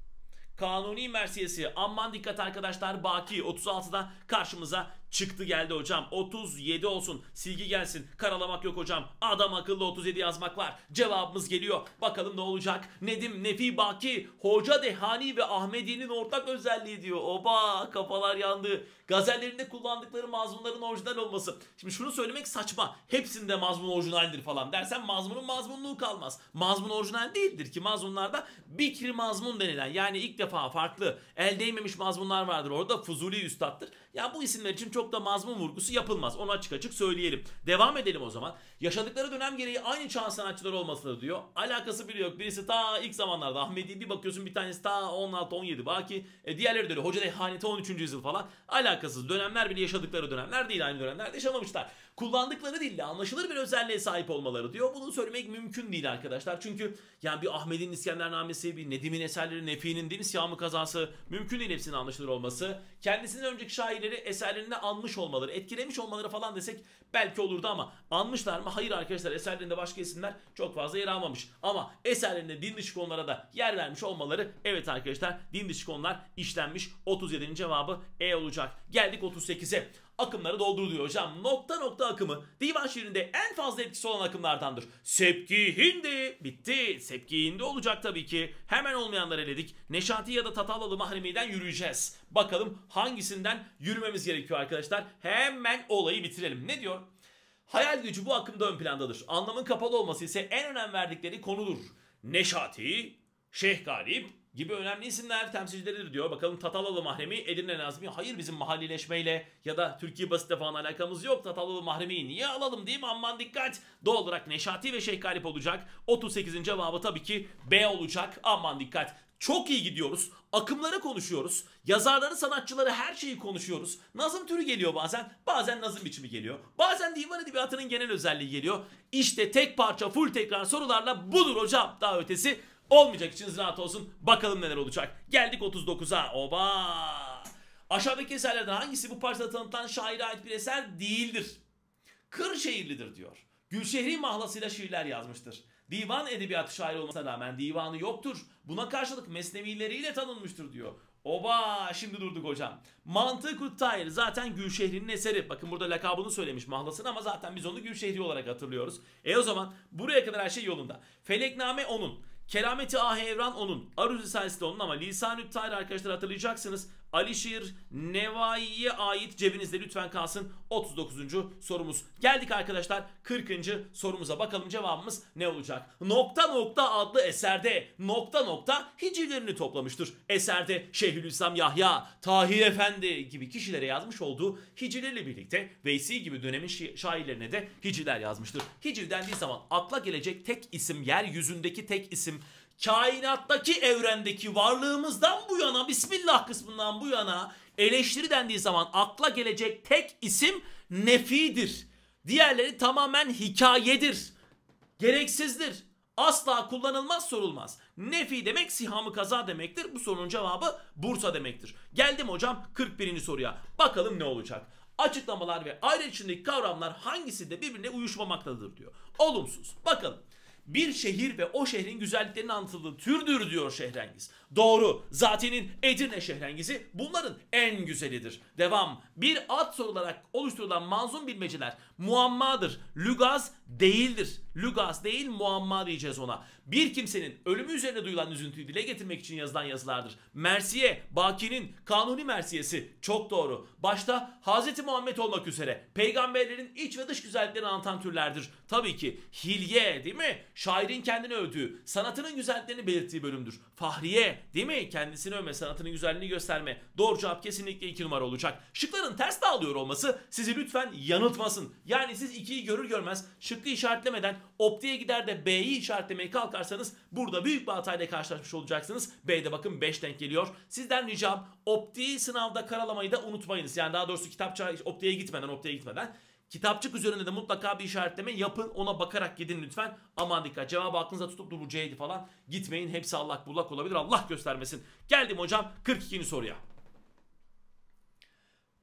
Kanuni Mersiyesi. Aman dikkat arkadaşlar, Baki 36'da karşımıza çıktı geldi hocam. 37 olsun. Silgi gelsin. Karalamak yok hocam. Adam akıllı 37 yazmak var. Cevabımız geliyor. Bakalım ne olacak? Nedim, Nefi, Baki, Hoca Dehani ve Ahmedi'nin ortak özelliği diyor. Oba, kafalar yandı. Gazellerinde kullandıkları mazmunların orijinal olması. Şimdi şunu söylemek saçma. Hepsinde mazmun orijinaldir falan dersen mazmunun mazmunluğu kalmaz. Mazmun orijinal değildir ki, mazmunlarda bikri mazmun denilen, yani ilk defa farklı el değmemiş mazmunlar vardır. Orada Fuzuli üstattır. Ya bu isimler için çok da mazmun vurgusu yapılmaz. Onu açık açık söyleyelim. Devam edelim o zaman. Yaşadıkları dönem gereği aynı çağın sanatçıları olmasıdır diyor. Alakası bile yok. Birisi ta ilk zamanlarda Ahmedi, bir bakıyorsun bir tanesi ta 16-17 Baki. Diğerleri de öyle. Hoca Dehaneti 13. yüzyıl falan. Alakasız. Dönemler bile yaşadıkları dönemler değil. Aynı dönemlerde yaşamamışlar. Kullandıkları dille anlaşılır bir özelliğe sahip olmaları diyor. Bunu söylemek mümkün değil arkadaşlar. Çünkü yani bir Ahmet'in İskendernamesi, bir Nedim'in eserleri, Nefi'nin değil mi Siyam-ı Kazası, mümkün değil hepsinin anlaşılır olması. Kendisinden önceki şairleri eserlerinde anmış olmaları, etkilemiş olmaları falan desek belki olurdu ama anmışlar mı? Hayır arkadaşlar, eserlerinde başka isimler çok fazla yer almamış. Ama eserlerinde din dışı konulara da yer vermiş olmaları, evet arkadaşlar, din dışı konular işlenmiş. 37'nin cevabı E olacak. Geldik 38'e. Akımları doldur diyor hocam. Nokta nokta akımı divan şiirinde en fazla etkisi olan akımlardandır. Sepki Hindi. Bitti. Sepki Hindi olacak tabii ki. Hemen olmayanları eledik. Neşati ya da Tatavlalı Mahremi'den yürüyeceğiz. Bakalım hangisinden yürümemiz gerekiyor arkadaşlar. Hemen olayı bitirelim. Ne diyor? Hayal gücü bu akımda ön plandadır. Anlamın kapalı olması ise en önem verdikleri konudur. Neşati, Şeyh Galip gibi önemli isimler temsilcileridir diyor. Bakalım Tatavlalı Mahremi, Edirne Nazmi. Hayır, bizim mahallileşmeyle ya da Türkiye basite falan alakamız yok. Tatavlalı Mahremi'yi niye alalım değil mi? Aman dikkat. Doğal olarak Neşati ve Şeyh Galip olacak. 38'in cevabı tabii ki B olacak. Aman dikkat. Çok iyi gidiyoruz. Akımları konuşuyoruz. Yazarları, sanatçıları, her şeyi konuşuyoruz. Nazım türü geliyor bazen. Bazen nazım biçimi geliyor. Bazen divan edebiyatının genel özelliği geliyor. İşte tek parça full tekrar sorularla budur hocam. Daha ötesi olmayacak, içiniz rahat olsun. Bakalım neler olacak. Geldik 39'a. Oba! Aşağıdaki eserlerden hangisi bu parçada tanıtılan şaire ait bir eser değildir? Kırşehirlidir diyor. Gülşehri mahlasıyla şiirler yazmıştır. Divan edebiyatı şairi olmasına rağmen divanı yoktur. Buna karşılık mesnevileriyle tanınmıştır diyor. Oba, şimdi durduk hocam. Mantık-ı Tahir zaten Gülşehri'nin eseri. Bakın burada lakabını söylemiş mahlasını ama zaten biz onu Gülşehri olarak hatırlıyoruz. O zaman buraya kadar her şey yolunda. Felekname onun. Kerameti Ah Evran onun. Aruz Risalesi de onun ama Lisan-ı Tahir arkadaşlar hatırlayacaksınız. Alişir Nevai'ye ait cebinizde lütfen kalsın. 39. sorumuz. Geldik arkadaşlar 40. sorumuza. Bakalım cevabımız ne olacak? Nokta nokta adlı eserde nokta nokta hicivlerini toplamıştır. Eserde Şeyhülislam Yahya, Tahir Efendi gibi kişilere yazmış olduğu hicivlerle birlikte Veysi gibi dönemin şairlerine de hicivler yazmıştır. Hiciv dendiği zaman akla gelecek tek isim, yeryüzündeki tek isim, kainattaki, evrendeki varlığımızdan bu yana, Bismillah kısmından bu yana eleştiri dendiği zaman akla gelecek tek isim Nefi'dir. Diğerleri tamamen hikayedir. Gereksizdir. Asla kullanılmaz, sorulmaz. Nefi demek Siham-ı Kaza demektir. Bu sorunun cevabı Bursa demektir. Geldim hocam 41. soruya. Bakalım ne olacak? Açıklamalar ve ayrı içindeki kavramlar hangisi de birbirine uyuşmamaktadır diyor. Olumsuz. Bakalım. Bir şehir ve o şehrin güzelliklerinin anlatıldığı türdür diyor Şehrengiz. Doğru. Zaten'in Edirne Şehrengizi bunların en güzelidir. Devam. Bir ad sorularak oluşturulan manzum bilmeceler muammadır. Lügaz değildir. Lügaz değil, muamma diyeceğiz ona. Bir kimsenin ölümü üzerine duyulan üzüntüyü dile getirmek için yazılan yazılardır. Mersiye, Baki'nin Kanuni Mersiyesi çok doğru. Başta Hz. Muhammed olmak üzere peygamberlerin iç ve dış güzelliklerini anlatan türlerdir. Tabii ki Hilye değil mi? Şairin kendini övdüğü, sanatının güzelliklerini belirttiği bölümdür. Fahriye değil mi? Kendisini övme, sanatının güzelliğini gösterme. Doğru cevap kesinlikle 2 numara olacak. Şıkların ters dağılıyor olması sizi lütfen yanıltmasın. Yani siz 2'yi görür görmez şıkkı işaretlemeden optiğe gider de B'yi işaretlemeye kalkarsanız burada büyük bir hatayla karşılaşmış olacaksınız. B'de bakın 5 denk geliyor. Sizden ricam optiği sınavda karalamayı da unutmayınız. Yani daha doğrusu kitapça optiğe gitmeden kitapçık üzerinde de mutlaka bir işaretleme yapın. Ona bakarak gidin lütfen. Aman dikkat. Cevabı aklınıza tutup bu C'ydi falan gitmeyin. Hepsi allak bullak olabilir. Allah göstermesin. Geldim hocam 42. soruya.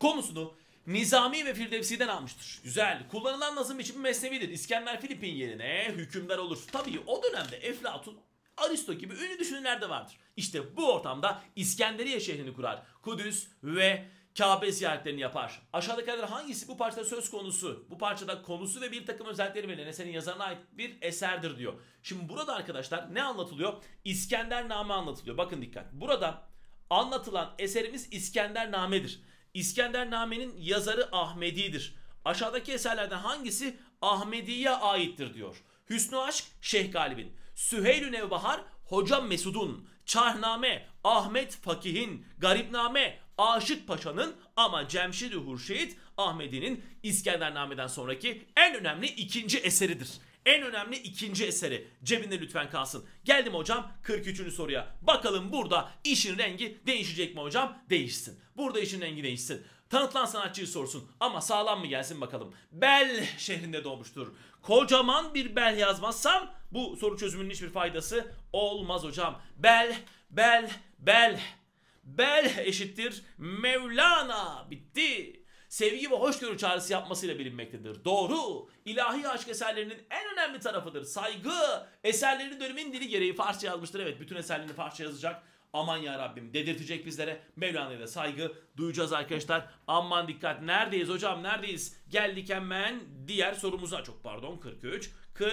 Konusunu Nizami ve Firdevsi'den almıştır. Güzel. Kullanılan nazım biçimi mesnevidir. İskender Filip'in yerine hükümdar olur. Tabii o dönemde Eflatun, Aristo gibi ünlü düşünürler de vardır. İşte bu ortamda İskenderiye şehrini kurar. Kudüs ve Kabe ziyaretlerini yapar. Aşağıdakilerden hangisi bu parçada söz konusu? Bu parçada konusu ve bir takım özellikleri verilen eserin yazarına ait bir eserdir diyor. Şimdi burada arkadaşlar ne anlatılıyor? İskendername anlatılıyor. Bakın dikkat. Burada anlatılan eserimiz İskendername'dir. İskendername'nin yazarı Ahmedi'dir. Aşağıdaki eserlerden hangisi Ahmedi'ye aittir diyor. Hüsnü Aşk Şeyh Galip'in, Süheyl-ü Nevbahar Hoca Mesud'un, Çarhname Ahmet Fakih'in, Garipname Aşık Paşa'nın ama Cemşid-i Hurşehit Ahmedi'nin İskendername'den sonraki en önemli ikinci eseridir. En önemli ikinci eseri. Cebinde lütfen kalsın. Geldim hocam 43. soruya. Bakalım burada işin rengi değişecek mi hocam? Değişsin. Burada işin rengi değişsin. Tanıtılan sanatçıyı sorsun ama sağlam mı gelsin bakalım. Bel şehrinde doğmuştur. Kocaman bir bel yazmazsam bu soru çözümünün hiçbir faydası olmaz hocam. Bel, bel, bel. Bel eşittir Mevlana. Bitti. Sevgi ve hoşgörü çağrısı yapmasıyla bilinmektedir. Doğru. İlahi aşk eserlerinin en önemli tarafıdır. Saygı. Eserlerini dönemin dili gereği Farsça yazmıştır. Evet, bütün eserlerini Farsça yazacak. Aman ya Rabbim, dedirtecek bizlere. Mevlana'ya da saygı duyacağız arkadaşlar. Aman dikkat. Neredeyiz hocam? Neredeyiz? Geldik hemen diğer sorumuza. Çok pardon, 43.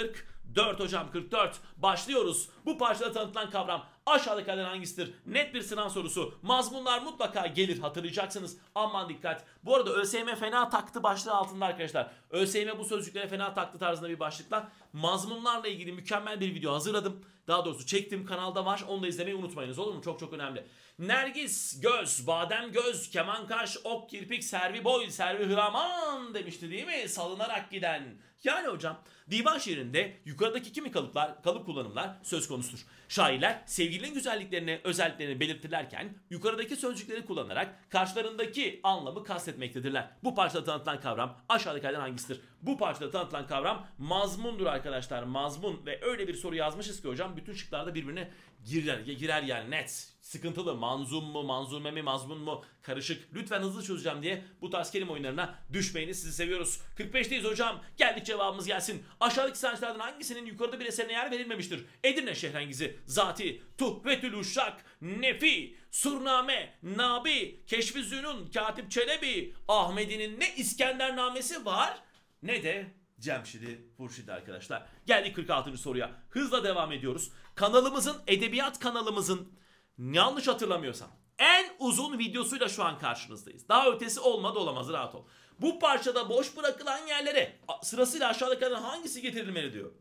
44 hocam, 44. Başlıyoruz. Bu parçada tanıtılan kavram aşağıdakilerden hangisidir? Net bir sınav sorusu. Mazmunlar mutlaka gelir, hatırlayacaksınız. Aman dikkat. Bu arada ÖSYM fena taktı başlığı altında arkadaşlar. ÖSYM bu sözcüklere fena taktı tarzında bir başlıkla mazmunlarla ilgili mükemmel bir video hazırladım. Daha doğrusu çektim, kanalda var. Onu da izlemeyi unutmayınız, olur mu? Çok çok önemli. Nergis, göz, badem göz, keman kaş, ok kirpik, servi boy, servi hıraman demişti değil mi? Salınarak giden. Yani hocam divan şiirinde yukarıdaki kimi kalıp kullanımlar söz konusudur. Şairler sevgilinin güzelliklerini, özelliklerini belirtirlerken yukarıdaki sözcükleri kullanarak karşılarındaki anlamı kastetmektedirler. Bu parçada tanıtılan kavram aşağıdakilerden hangisidir? Bu parçada tanıtılan kavram mazmundur arkadaşlar. Mazmun ve öyle bir soru yazmışız ki hocam bütün şıklarda birbirine girer yani net. Sıkıntılı. Manzum mu, manzume mi, mazmun mu? Karışık. Lütfen hızlı çözeceğim diye bu tarz kelime oyunlarına düşmeyiniz. Sizi seviyoruz. 45'teyiz hocam. Geldik, cevabımız gelsin. Aşağıdaki sanatçılardan hangisinin yukarıda bir eserine yer verilmemiştir? Edirne Şehrengizi, Zati, Tuhvetül Uşşak, Nefi, Surname, Nabi, Keşf-i Zünun, Katip Çelebi, Ahmedi'nin ne İskendernamesi var ne de Cemşid-i Hurşid arkadaşlar. Geldik 46. soruya. Hızla devam ediyoruz. Edebiyat kanalımızın yanlış hatırlamıyorsam en uzun videosuyla şu an karşınızdayız. Daha ötesi olmadı olamaz, rahat ol. Bu parçada boş bırakılan yerlere sırasıyla aşağıdakilerden hangisi getirilmeli diyor.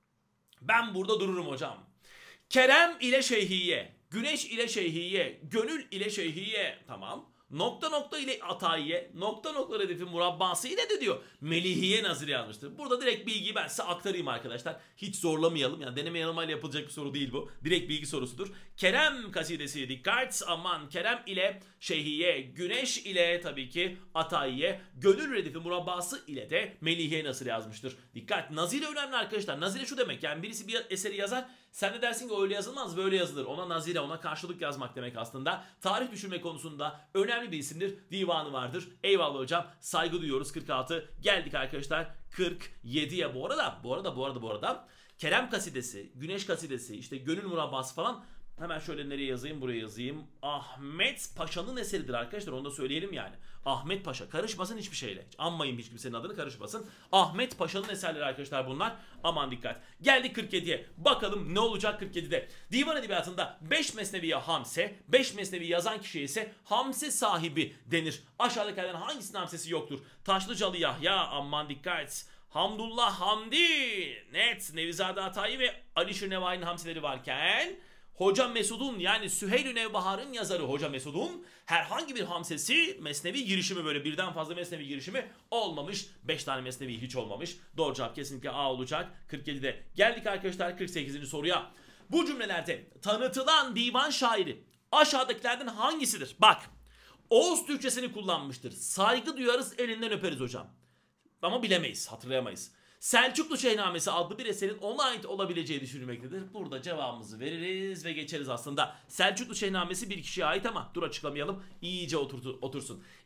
Ben burada dururum hocam. Kerem ile Şeyhiye, Güneş ile Şeyhiye, Gönül ile Şeyhiye, tamam. Nokta nokta ile Atayiye, nokta nokta hedefi murabbası ile de diyor Melihiye Nazır yazmıştır. Burada direkt bilgiyi ben size aktarayım arkadaşlar. Hiç zorlamayalım, yani deneme yanılmayla yapılacak bir soru değil bu. Direkt bilgi sorusudur. Kerem kasidesi, dikkat aman. Kerem ile Şeyhiye, Güneş ile tabii ki Atayiye, Gönül hedefi murabbası ile de Melihiye Nazır yazmıştır. Dikkat, nazire önemli arkadaşlar. Nazire şu demek, yani birisi bir eseri yazar. Sen de dersin ki öyle yazılmaz, böyle yazılır. Ona nazire, ona karşılık yazmak demek aslında. Tarih düşürme konusunda önemli bir isimdir. Divanı vardır. Eyvallah hocam. Saygı duyuyoruz. 46. Geldik arkadaşlar 47'ye. Bu arada. Kerem kasidesi, Güneş kasidesi, işte Gönül murabbası falan. Hemen şöyle nereye yazayım? Buraya yazayım. Ahmet Paşa'nın eseridir arkadaşlar. Onu da söyleyelim yani. Ahmet Paşa. Karışmasın hiçbir şeyle. Hiç anmayın hiç kimsenin adını, karışmasın. Ahmet Paşa'nın eserleri arkadaşlar bunlar. Aman dikkat. Geldik 47'ye. Bakalım ne olacak 47'de. Divan edebiyatında 5 mesneviye hamse, 5 mesnevi yazan kişiye ise hamse sahibi denir. Aşağıdakilerden hangisinin hamsesi yoktur? Taşlıcalı Yahya. Aman dikkat. Hamdullah Hamdi. Net. Nevizade Atayi ve Alişir Nevai'nin hamseleri varken Hoca Mesud'un, yani Süheyl-ü Nevbahar'ın yazarı Hoca Mesud'un herhangi bir hamsesi, mesnevi girişimi, böyle birden fazla mesnevi girişimi olmamış. 5 tane mesnevi hiç olmamış. Doğru cevap kesinlikle A olacak 47'de. Geldik arkadaşlar 48. soruya. Bu cümlelerde tanıtılan divan şairi aşağıdakilerden hangisidir? Bak, Oğuz Türkçesini kullanmıştır. Saygı duyarız, elinden öperiz hocam. Ama bilemeyiz, hatırlayamayız. Selçuklu Şehnamesi adlı bir eserin ona ait olabileceği düşünülmektedir. Burada cevabımızı veririz ve geçeriz aslında. Selçuklu Şehnamesi bir kişiye ait ama dur açıklamayalım, iyice otursun.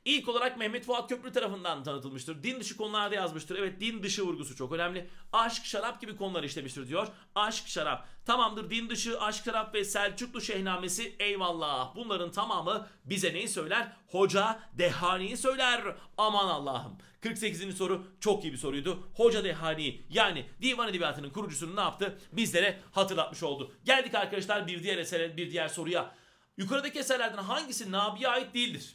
İlk olarak Mehmet Fuat Köprü tarafından tanıtılmıştır. Din dışı konularda yazmıştır. Evet, din dışı vurgusu çok önemli. Aşk, şarap gibi konular işlemiştir diyor. Aşk, şarap. Tamamdır, din dışı, aşk, şarap ve Selçuklu Şehnamesi, eyvallah. Bunların tamamı bize neyi söyler? Hoca Dehani'yi söyler. Aman Allah'ım. 48. soru çok iyi bir soruydu. Hoca Dehani, yani divan edebiyatının kurucusunu ne yaptı? Bizlere hatırlatmış oldu. Geldik arkadaşlar bir diğer esere, bir diğer soruya. Yukarıdaki eserlerden hangisi Nabi'ye ait değildir?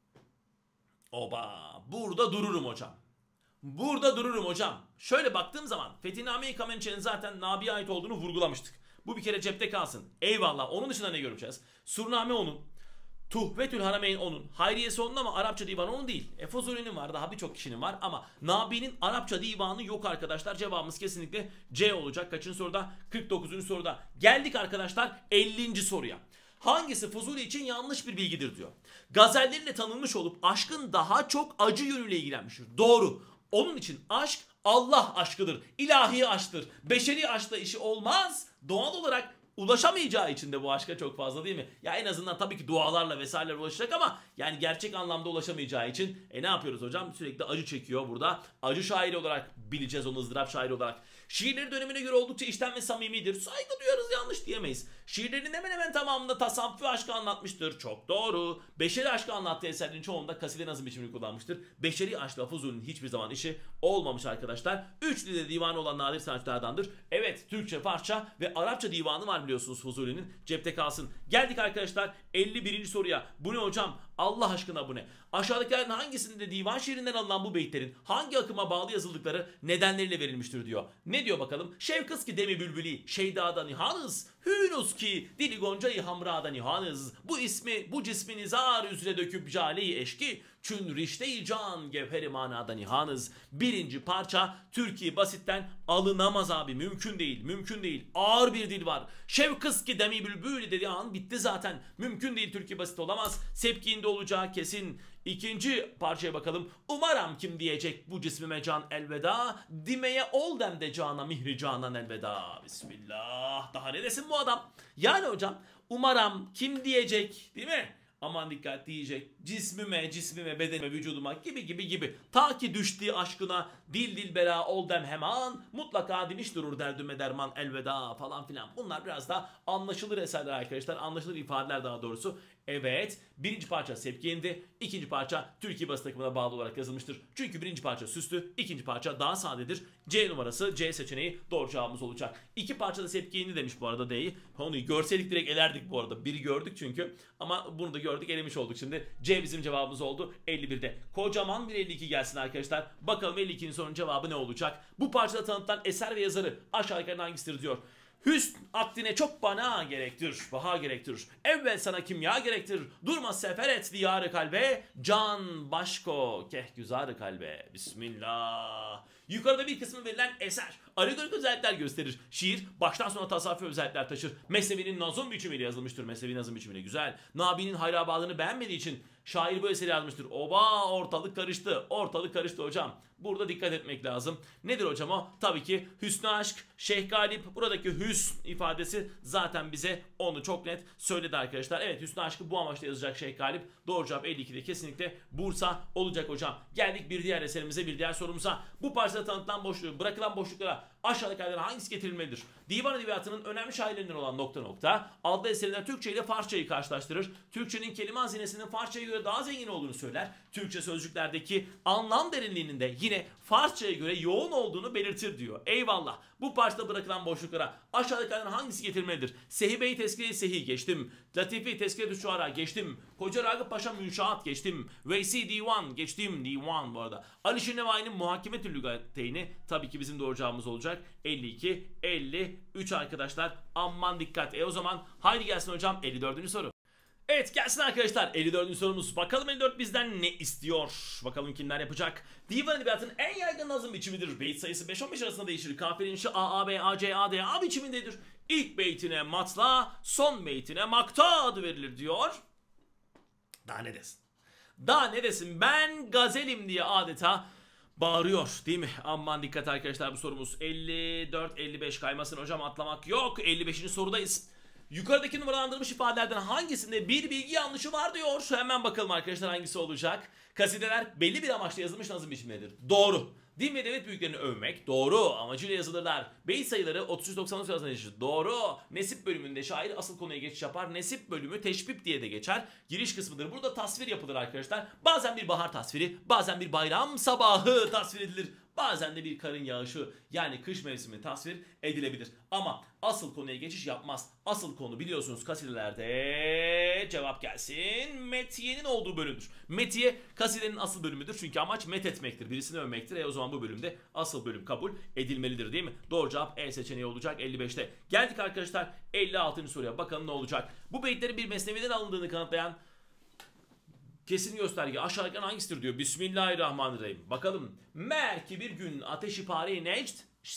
Oba, burada dururum hocam. Burada dururum hocam. Şöyle baktığım zaman Fethiname-i Kamençe'nin zaten Nabi'ye ait olduğunu vurgulamıştık. Bu bir kere cepte kalsın. Eyvallah. Onun dışında ne göreceğiz? Surname onun. Tuhvetül Harameyn onun. Hayriyesi onun ama Arapça divanı onun değil. Fuzuli'nin var, daha birçok kişinin var ama Nabi'nin Arapça divanı yok arkadaşlar. Cevabımız kesinlikle C olacak. Kaçıncı soruda? 49. soruda. Geldik arkadaşlar 50. soruya. Hangisi Fuzuli için yanlış bir bilgidir diyor. Gazelleriyle tanınmış olup aşkın daha çok acı yönüyle ilgilenmiştir. Doğru. Onun için aşk Allah aşkıdır. İlahi aşktır. Beşeri aşkla işi olmaz. Doğal olarak ulaşamayacağı için de bu aşka çok fazla, değil mi? Ya en azından tabii ki dualarla vesaireler ulaşacak ama yani gerçek anlamda ulaşamayacağı için ne yapıyoruz hocam? Sürekli acı çekiyor burada. Acı şairi olarak bileceğiz onu, ızdırap şairi olarak. Şiirleri dönemine göre oldukça içten ve samimidir. Saygı duyarız, yanlış diyemeyiz. Şiirlerinin hemen hemen tamamında tasavvuf ve aşkı anlatmıştır. Çok doğru. Beşeri aşkı anlattığı eserlerin çoğunda kaside nazım biçimini kullanmıştır. Beşeri aşkla Fuzuli'nin hiçbir zaman işi olmamış arkadaşlar. 3 dilde divanı olan nadir sanatçılardandır. Evet, Türkçe, Farsça ve Arapça divanı var biliyorsunuz Fuzuli'nin. Cepte kalsın. Geldik arkadaşlar 51. soruya. Bu ne hocam? Allah aşkına bu ne? Aşağıdakilerin hangisinde divan şiirinden alınan bu beyitlerin hangi akıma bağlı yazıldıkları nedenleriyle verilmiştir diyor. Ne diyor bakalım? Şevkız ki demi bülbüli, şeydada nihanız, hünus ki dili goncayı hamrada nihanız. Bu ismi, bu cismi nizar üzere döküp jale-i eşki, çün rişte-i can gevheri manada nihanız. Birinci parça Türkiye basitten alınamaz abi, mümkün değil, mümkün değil. Ağır bir dil var. Şevkız ki demi bülbüli dediği an bitti zaten. Mümkün değil, Türkiye basit olamaz. Sepkiinde olacağı kesin. İkinci parçaya bakalım. Umarım kim diyecek bu cismime can elveda, dimeye ol demde cana mihri canan elveda. Bismillah. Daha ne desin bu adam? Yani hocam umarım kim diyecek, değil mi? Aman dikkat diyecek. Cismime, bedenime, vücuduma gibi. Ta ki düştüğü aşkına dil dilbera ol dem hemen. Mutlaka demiş durur derdüme derman elveda falan filan. Bunlar biraz daha anlaşılır eserler arkadaşlar. Anlaşılır ifadeler daha doğrusu. Evet, birinci parça Sepkiye'ndi, ikinci parça Türkiye basın takımına bağlı olarak yazılmıştır. Çünkü birinci parça süslü, ikinci parça daha sadedir. C numarası, C seçeneği doğru cevabımız olacak. İki parçada Sepkiye'ndi demiş bu arada D'yi. Onu görseydik direkt elerdik bu arada. Biri gördük çünkü ama bunu da gördük, elemiş olduk şimdi. C bizim cevabımız oldu 51'de. Kocaman bir 52 gelsin arkadaşlar. Bakalım 52'nin sorunun cevabı ne olacak? Bu parçada tanıtılan eser ve yazarı aşağıdakilerden hangisidir diyor. Hüsn akdine çok bana gerektir, baha gerektir. Evvel sana kimya gerektir. Durma sefer et diyarı kalbe. Can başko keh güzarı kalbe. Bismillah. Yukarıda bir kısmı verilen eser alegorik özellikler gösterir. Şiir baştan sona tasavvufi özellikler taşır. Mesnevi'nin nazım biçimiyle yazılmıştır. Mesnevi nazım biçimiyle güzel. Nabi'nin hayrabalığını beğenmediği için şair bu eseri yazmıştır. Oba, ortalık karıştı. Ortalık karıştı hocam. Burada dikkat etmek lazım. Nedir hocam o? Tabii ki hüsnü aşk, Şeyh Galip. Buradaki hüsn ifadesi zaten bize onu çok net söyledi arkadaşlar. Evet, hüsnü aşkı bu amaçla yazacak Şeyh Galip. Doğru cevap 52'de kesinlikle Bursa olacak hocam. Geldik bir diğer eserimize, bir diğer sorumuza. Bu parçada tanıtılan boşluğu, bırakılan boşluklara aşağıdakilerden hangisi getirilmelidir? Divan edebiyatının önemli şairlerinden olan adlı eserinden Türkçe ile Farsçayı karşılaştırır. Türkçenin kelime hazinesinin Farsçaya göre daha zengin olduğunu söyler. Türkçe sözcüklerdeki anlam derinliğinin de yine Farsçaya göre yoğun olduğunu belirtir diyor. Eyvallah. Bu parçada bırakılan boşluklara aşağıdakilerden hangisi getirilmelidir? Sehibe-i Tezkire-i Sehi geçtim. Latife-i Tezkire-i Şuara geçtim. Koca Ragıp Paşa Münşaat geçtim. Veysi Divan geçtim. Divan bu arada. Alişir Nevai'nin Muhakeme-tül Lügateyni tabii ki bizim doğru cevabımız olacak. 52, 53 arkadaşlar. Aman dikkat. O zaman haydi gelsin hocam 54. soru. Evet, gelsin arkadaşlar 54. sorumuz. Bakalım 54 bizden ne istiyor? Bakalım kimler yapacak? Divan edebiyatının en yaygın nazım biçimidir. Beyt sayısı 5-15 arasında değişir. Kafirin işi A, A, B, A, C, A, D, A biçimindedir. İlk beytine matla, son beytine makta adı verilir diyor. Daha ne desin? Daha ne desin? Ben gazelim diye adeta bağırıyor değil mi? Aman dikkat arkadaşlar, bu sorumuz 54-55 kaymasın hocam, atlamak yok. 55. sorudayız. Yukarıdaki numaralandırılmış ifadelerden hangisinde bir bilgi yanlışı var diyor. Hemen bakalım arkadaşlar hangisi olacak. Kasideler belli bir amaçla yazılmış nazım biçimleridir. Doğru. Din ve devlet büyüklerini övmek. Doğru. Amacıyla yazılırlar. Beyit sayıları 33-99 arasında geçir. Doğru. Nesip bölümünde şair asıl konuya geçiş yapar. Nesip bölümü teşbip diye de geçer. Giriş kısmıdır. Burada tasvir yapılır arkadaşlar. Bazen bir bahar tasviri, bazen bir bayram sabahı tasvir edilir. Bazen de bir karın yağışı yani kış mevsimi tasvir edilebilir. Ama asıl konuya geçiş yapmaz. Asıl konu biliyorsunuz kasidilerde cevap gelsin. Metiyenin olduğu bölümdür. Metiye kasidenin asıl bölümüdür. Çünkü amaç met etmektir. Birisini övmektir. O zaman bu bölümde asıl bölüm kabul edilmelidir değil mi? Doğru cevap E seçeneği olacak 55'te. Geldik arkadaşlar 56. soruya. Bakalım ne olacak? Bu beyitlerin bir mesneviden alındığını kanıtlayan kesin gösterge aşağıdakilerden hangisidir diyor. Bismillahirrahmanirrahim. Bakalım. Mer ki bir gün ateşi pare necd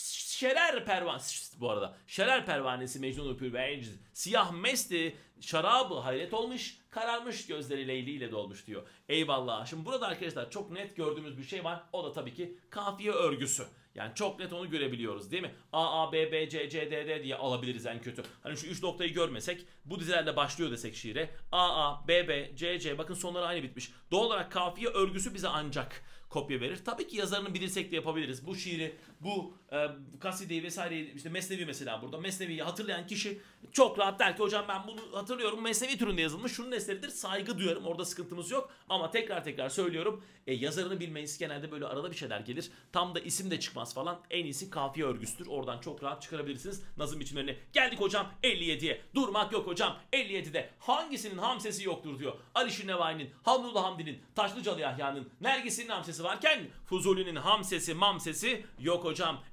şerer pervanesi bu arada. Şerer pervanesi Mecnun Pür ve Ecd. Siyah mesti şarabı hayret olmuş. Kararmış gözleri Leyli ile dolmuş diyor. Eyvallah. Şimdi burada arkadaşlar çok net gördüğümüz bir şey var. O da tabii ki kafiye örgüsü. Yani çok net onu görebiliyoruz değil mi? A, A, B, B, C, C, D, D diye alabiliriz en kötü. Hani şu 3 noktayı görmesek bu dizelerle başlıyor desek şiire. A, A, B, B, C, C bakın sonları aynı bitmiş. Doğal olarak kafiye örgüsü bize ancak kopya verir. Tabii ki yazarını bilirsek de yapabiliriz. Bu şiiri, bu kasideyi vesaireyi işte Mesnevi mesela burada. Mesnevi'yi hatırlayan kişi çok rahat der ki hocam ben bunu hatırlıyorum. Mesnevi türünde yazılmış. Şunun eseridir. Saygı duyarım. Orada sıkıntımız yok. Ama tekrar söylüyorum. Yazarını bilmeyiz. Genelde böyle arada bir şeyler gelir. Tam da isim de çıkmaz falan. En iyisi kafiye örgüsüdür. Oradan çok rahat çıkarabilirsiniz nazım biçimlerini. Geldik hocam 57'ye. Durmak yok hocam. 57'de hangisinin hamsesi yoktur diyor. Alişir Nevai'nin, Hamdullah Hamdi'nin, Taşlıcalı Yahya'nın, Nergis'in hamsesi varken Fuzuli'nin hamsesi, mamsesi yok hocam.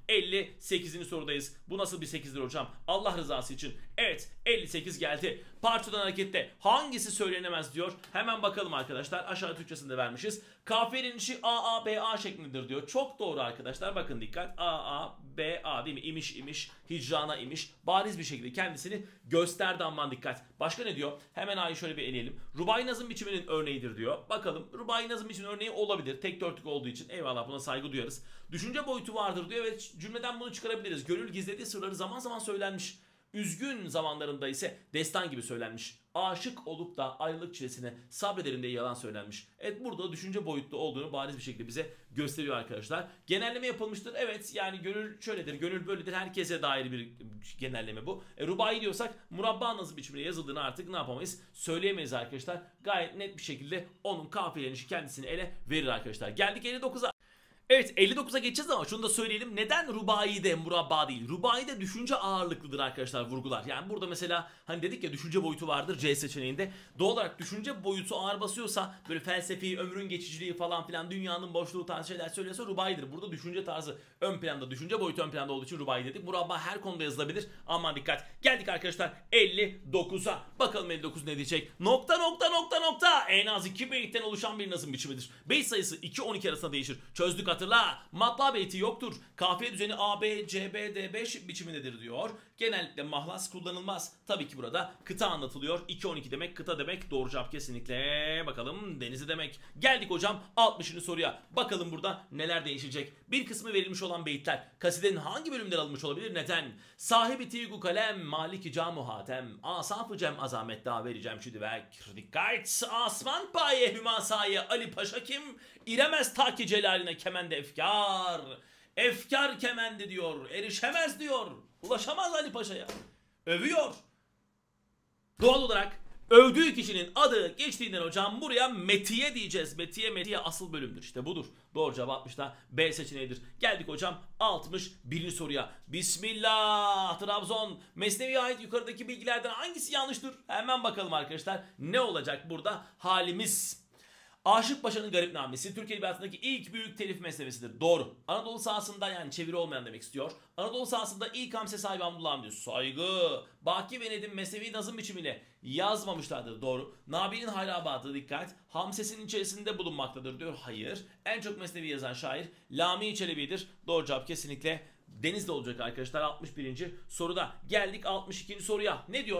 58. sorudayız. Bu nasıl bir 8'dir hocam? Allah rızası için. Evet 58 geldi. Parçadan harekette hangisi söylenemez diyor. Hemen bakalım arkadaşlar. Aşağı Türkçesinde vermişiz. Kafiyenin işi A, A, B, A şeklindedir diyor. Çok doğru arkadaşlar. Bakın dikkat. A, A, B, A değil mi? İmiş, imiş. Hicrana imiş. Bariz bir şekilde kendisini gösterdi aman dikkat. Başka ne diyor? Hemen A'yı şöyle bir eleyelim. Rubai nazım biçiminin örneğidir diyor. Bakalım. Rubai nazım biçiminin örneği olabilir. Tek dörtlük olduğu için. Eyvallah buna saygı duyarız. Düşünce boyutu vardır diyor ve cümleden bunu çıkarabiliriz. Gönül gizlediği sırları zaman zaman söylenmiş. Üzgün zamanlarında ise destan gibi söylenmiş. Aşık olup da ayrılık çilesine sabrederim diye yalan söylenmiş. Evet burada düşünce boyutlu olduğunu bariz bir şekilde bize gösteriyor arkadaşlar. Genelleme yapılmıştır. Evet yani gönül şöyledir, gönül böyledir. Herkese dair bir genelleme bu. Rubai diyorsak murabba nazım biçiminde yazıldığını artık ne yapamayız? Söyleyemeyiz arkadaşlar. Gayet net bir şekilde onun kafiyelenişi kendisini ele verir arkadaşlar. Geldik 59'a. Evet 59'a geçeceğiz ama şunu da söyleyelim. Neden rubaide murabba değil? Rubaide düşünce ağırlıklıdır arkadaşlar vurgular. Yani burada mesela hani dedik ya düşünce boyutu vardır C seçeneğinde. Doğal olarak düşünce boyutu ağır basıyorsa böyle felsefi, ömrün geçiciliği falan filan dünyanın boşluğu tarzı şeyler söylüyorsa rubaidir. Burada düşünce tarzı ön planda, düşünce boyutu ön planda olduğu için rubai dedik. Murabba her konuda yazılabilir. Aman dikkat. Geldik arkadaşlar 59'a. Bakalım 59 ne diyecek? Nokta. En az 2 beyitten oluşan bir nazım biçimidir. Beyt sayısı 2-12 arasında değişir. Çözdük hatırla. Matla beyti yoktur. Kafiye düzeni A, B, C, B, D, 5 biçimindedir diyor. Genellikle mahlas kullanılmaz. Tabii ki burada kıta anlatılıyor. 2-12 demek kıta demek. Doğru cevap kesinlikle. Bakalım denizi demek. Geldik hocam 60. soruya. Bakalım burada neler değişecek. Bir kısmı verilmiş olan beyitler kasidenin hangi bölümden alınmış olabilir? Neden? Sahibi tigu kalem, maliki camu hatem, asafı cem azamet da vereceğim şu divek. Dikkat! Asman paye hümasaye Ali Paşa kim? İremez ta ki celaline kemende efkar. Efkar kemendi diyor. Erişemez diyor. Ulaşamaz Ali Paşa'ya. Övüyor. Doğal olarak övdüğü kişinin adı geçtiğinden hocam buraya metiye diyeceğiz. Metiye asıl bölümdür. İşte budur. Doğru cevap 60'da B seçeneğidir. Geldik hocam 61. soruya. Bismillah. Trabzon. Mesnevi'ye ait yukarıdaki bilgilerden hangisi yanlıştır? Hemen bakalım arkadaşlar. Ne olacak burada? Halimiz. Aşık Paşa'nın Garipnamesi Türkiye Edebiyatı'ndaki ilk büyük telif mesnevisidir. Doğru. Anadolu sahasında yani çeviri olmayan demek istiyor. Anadolu sahasında ilk hamse sahibi Hamdullah Hamdi. Saygı. Baki ve Nedim Mesnevi nazım biçimiyle yazmamışlardır. Doğru. Nabi'nin Hayrabatı dikkat. Hamsesinin içerisinde bulunmaktadır diyor. Hayır. En çok Mesnevi yazan şair Lami Çelebi'dir. Doğru cevap kesinlikle Denizli olacak arkadaşlar 61. soruda. Geldik 62. soruya. Ne diyor?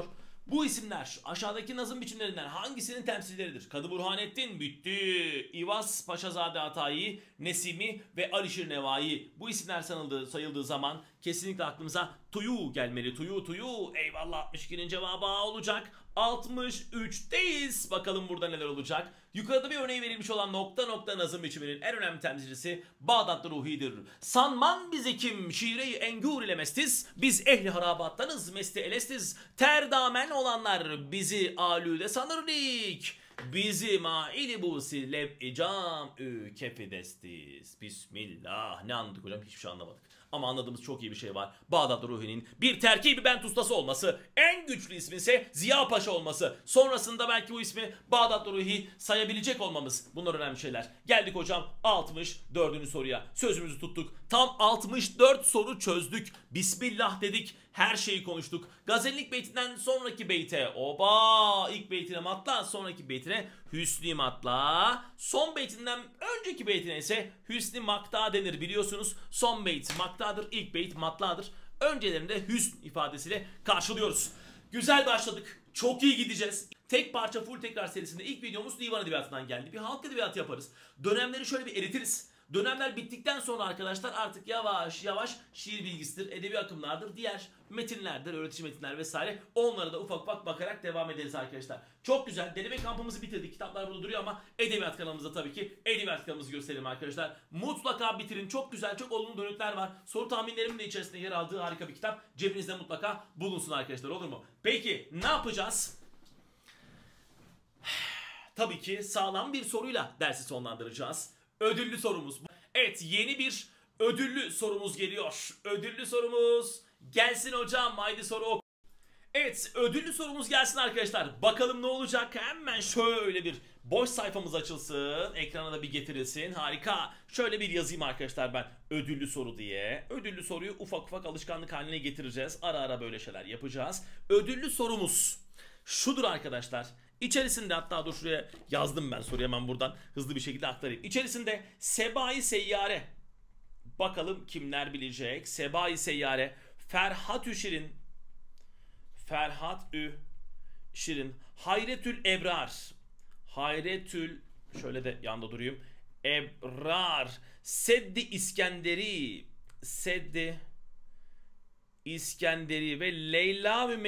Bu isimler aşağıdaki nazım biçimlerinden hangisinin temsilcileridir? Kadı Burhanettin, Büttü, İvaz Paşazade Atayi, Nesimi ve Alişir Nevai. Bu isimler sayıldığı zaman kesinlikle aklımıza Tuyu gelmeli. Tuyu. Eyvallah, 62'nin cevabı A olacak. 63'teyiz. Bakalım burada neler olacak. Yukarıda bir örneği verilmiş olan nokta nazım biçiminin en önemli temsilcisi Bağdatlı Ruhi'dir. Sanman bizi kim şiire-i engur ile mestiz, biz ehli harabattanız mesti elestiz. Terdamen olanlar bizi alüde sanırdik, bizi maili busi lev icam kefidestiz. Bismillah. Ne anladık hocam? Hiçbir şey anlamadık. Ama anladığımız çok iyi bir şey var. Bağdat Ruhi'nin bir terkibi bent ustası olması, en güçlü ismi ise Ziya Paşa olması, sonrasında belki bu ismi Bağdat Ruhi sayabilecek olmamız, bunlar önemli şeyler. Geldik hocam 64. soruya. Sözümüzü tuttuk. Tam 64 soru çözdük. Bismillah dedik. Her şeyi konuştuk. Gazellik beytinden sonraki beyte oba, ilk beytine matla, sonraki beytine hüsnü matla, son beytinden önceki beytine ise hüsnü makta denir biliyorsunuz. Son beyt maktadır, ilk beyt matladır. Öncelerinde hüsn ifadesiyle karşılıyoruz. Güzel başladık. Çok iyi gideceğiz. Tek parça full tekrar serisinde ilk videomuz divan edebiyatından geldi. Bir halk edebiyatı yaparız. Dönemleri şöyle bir eritiriz. Dönemler bittikten sonra arkadaşlar artık yavaş yavaş şiir bilgisidir, edebi akımlardır, diğer metinlerdir, öğretici metinler vesaire. Onlara da ufak ufak bakarak devam ederiz arkadaşlar. Çok güzel. Deneme kampımızı bitirdik. Kitaplar burada duruyor ama edebiyat kanalımızda tabii ki edebiyat kanalımızı gösterelim arkadaşlar. Mutlaka bitirin. Çok güzel, çok olumlu dönütler var. Soru tahminlerimin de içerisinde yer aldığı harika bir kitap. Cebinizde mutlaka bulunsun arkadaşlar, olur mu? Peki ne yapacağız? Tabii ki sağlam bir soruyla dersi sonlandıracağız. Ödüllü sorumuz. Evet, yeni bir ödüllü sorumuz geliyor. Ödüllü sorumuz gelsin hocam. Haydi soru oku. Evet, ödüllü sorumuz gelsin arkadaşlar. Bakalım ne olacak? Hemen şöyle bir boş sayfamız açılsın. Ekrana da bir getirilsin. Harika. Şöyle bir yazayım arkadaşlar ben. Ödüllü soru diye. Ödüllü soruyu ufak ufak alışkanlık haline getireceğiz. Ara ara böyle şeyler yapacağız. Ödüllü sorumuz şudur arkadaşlar. İçerisinde, hatta dur şuraya yazdım ben soruyu, hemen buradan hızlı bir şekilde aktarayım. İçerisinde Sebai Seyyare. Bakalım kimler bilecek? Sebai Seyyare. Ferhat-ü Şirin. Hayretül Ebrar. Şöyle de yanda durayım. Ebrar. Seddi İskenderi ve Leyla ve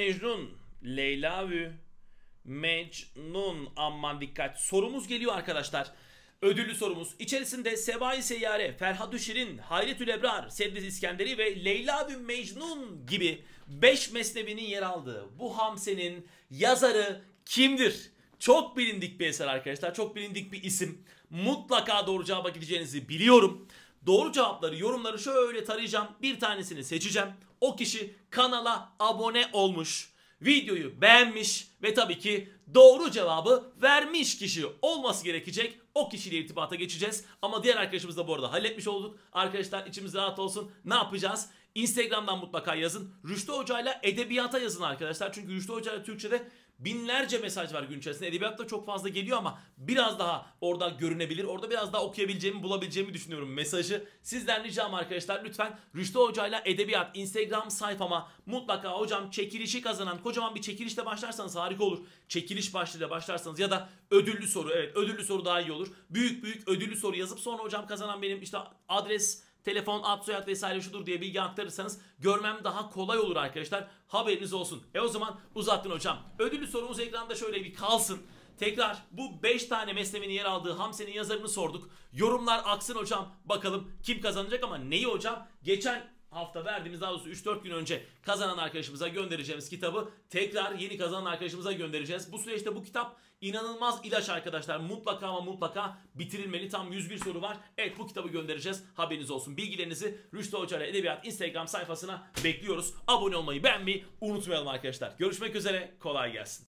Mecnun. Aman dikkat. Sorumuz geliyor arkadaşlar. Ödüllü sorumuz. İçerisinde Sebai Seyyare, Ferhat-ü Şirin, Hayretül Ebrar, Seddi İskenderi ve Leyla ve Mecnun gibi 5 mesnevinin yer aldığı bu hamsenin yazarı kimdir? Çok bilindik bir eser arkadaşlar. Çok bilindik bir isim. Mutlaka doğru cevaba gideceğinizi biliyorum. Doğru cevapları, yorumları şöyle tarayacağım. Bir tanesini seçeceğim. O kişi kanala abone olmuş, videoyu beğenmiş ve tabii ki doğru cevabı vermiş kişi olması gerekecek. O kişiyle irtibata geçeceğiz. Ama diğer arkadaşımız da bu arada halletmiş olduk. Arkadaşlar içimiz rahat olsun. Ne yapacağız? Instagram'dan mutlaka yazın. Rüştü Hoca'yla edebiyata yazın arkadaşlar. Çünkü Rüştü Hoca'yla Türkçe'de binlerce mesaj var gün içerisinde. Edebiyatta çok fazla geliyor ama biraz daha orada görünebilir. Orada biraz daha okuyabileceğimi, bulabileceğimi düşünüyorum mesajı. Sizden ricam arkadaşlar, lütfen Rüştü Hoca'yla edebiyat Instagram sayfama mutlaka hocam çekilişi kazanan, kocaman bir çekilişle başlarsanız harika olur. Çekiliş başlığıyla başlarsanız ya da ödüllü soru, evet ödüllü soru daha iyi olur. Büyük ödüllü soru yazıp sonra hocam kazanan benim işte adres, telefon, ad, soyad vesaire şudur diye bilgi aktarırsanız görmem daha kolay olur arkadaşlar. Haberiniz olsun. O zaman uzattın hocam. Ödüllü sorumuz ekranda şöyle bir kalsın. Tekrar bu 5 tane mesnevenin yer aldığı hamsenin yazarını sorduk. Yorumlar aksın hocam. Bakalım kim kazanacak, ama neyi hocam? Geçen hafta verdiğimiz, daha doğrusu 3-4 gün önce kazanan arkadaşımıza göndereceğimiz kitabı tekrar yeni kazanan arkadaşımıza göndereceğiz. Bu süreçte bu kitap inanılmaz ilaç arkadaşlar. Mutlaka ama mutlaka bitirilmeli. Tam 101 soru var. Evet, bu kitabı göndereceğiz. Haberiniz olsun. Bilgilerinizi Rüştü Hoca ile Edebiyat Instagram sayfasına bekliyoruz. Abone olmayı, beğenmeyi unutmayalım arkadaşlar. Görüşmek üzere. Kolay gelsin.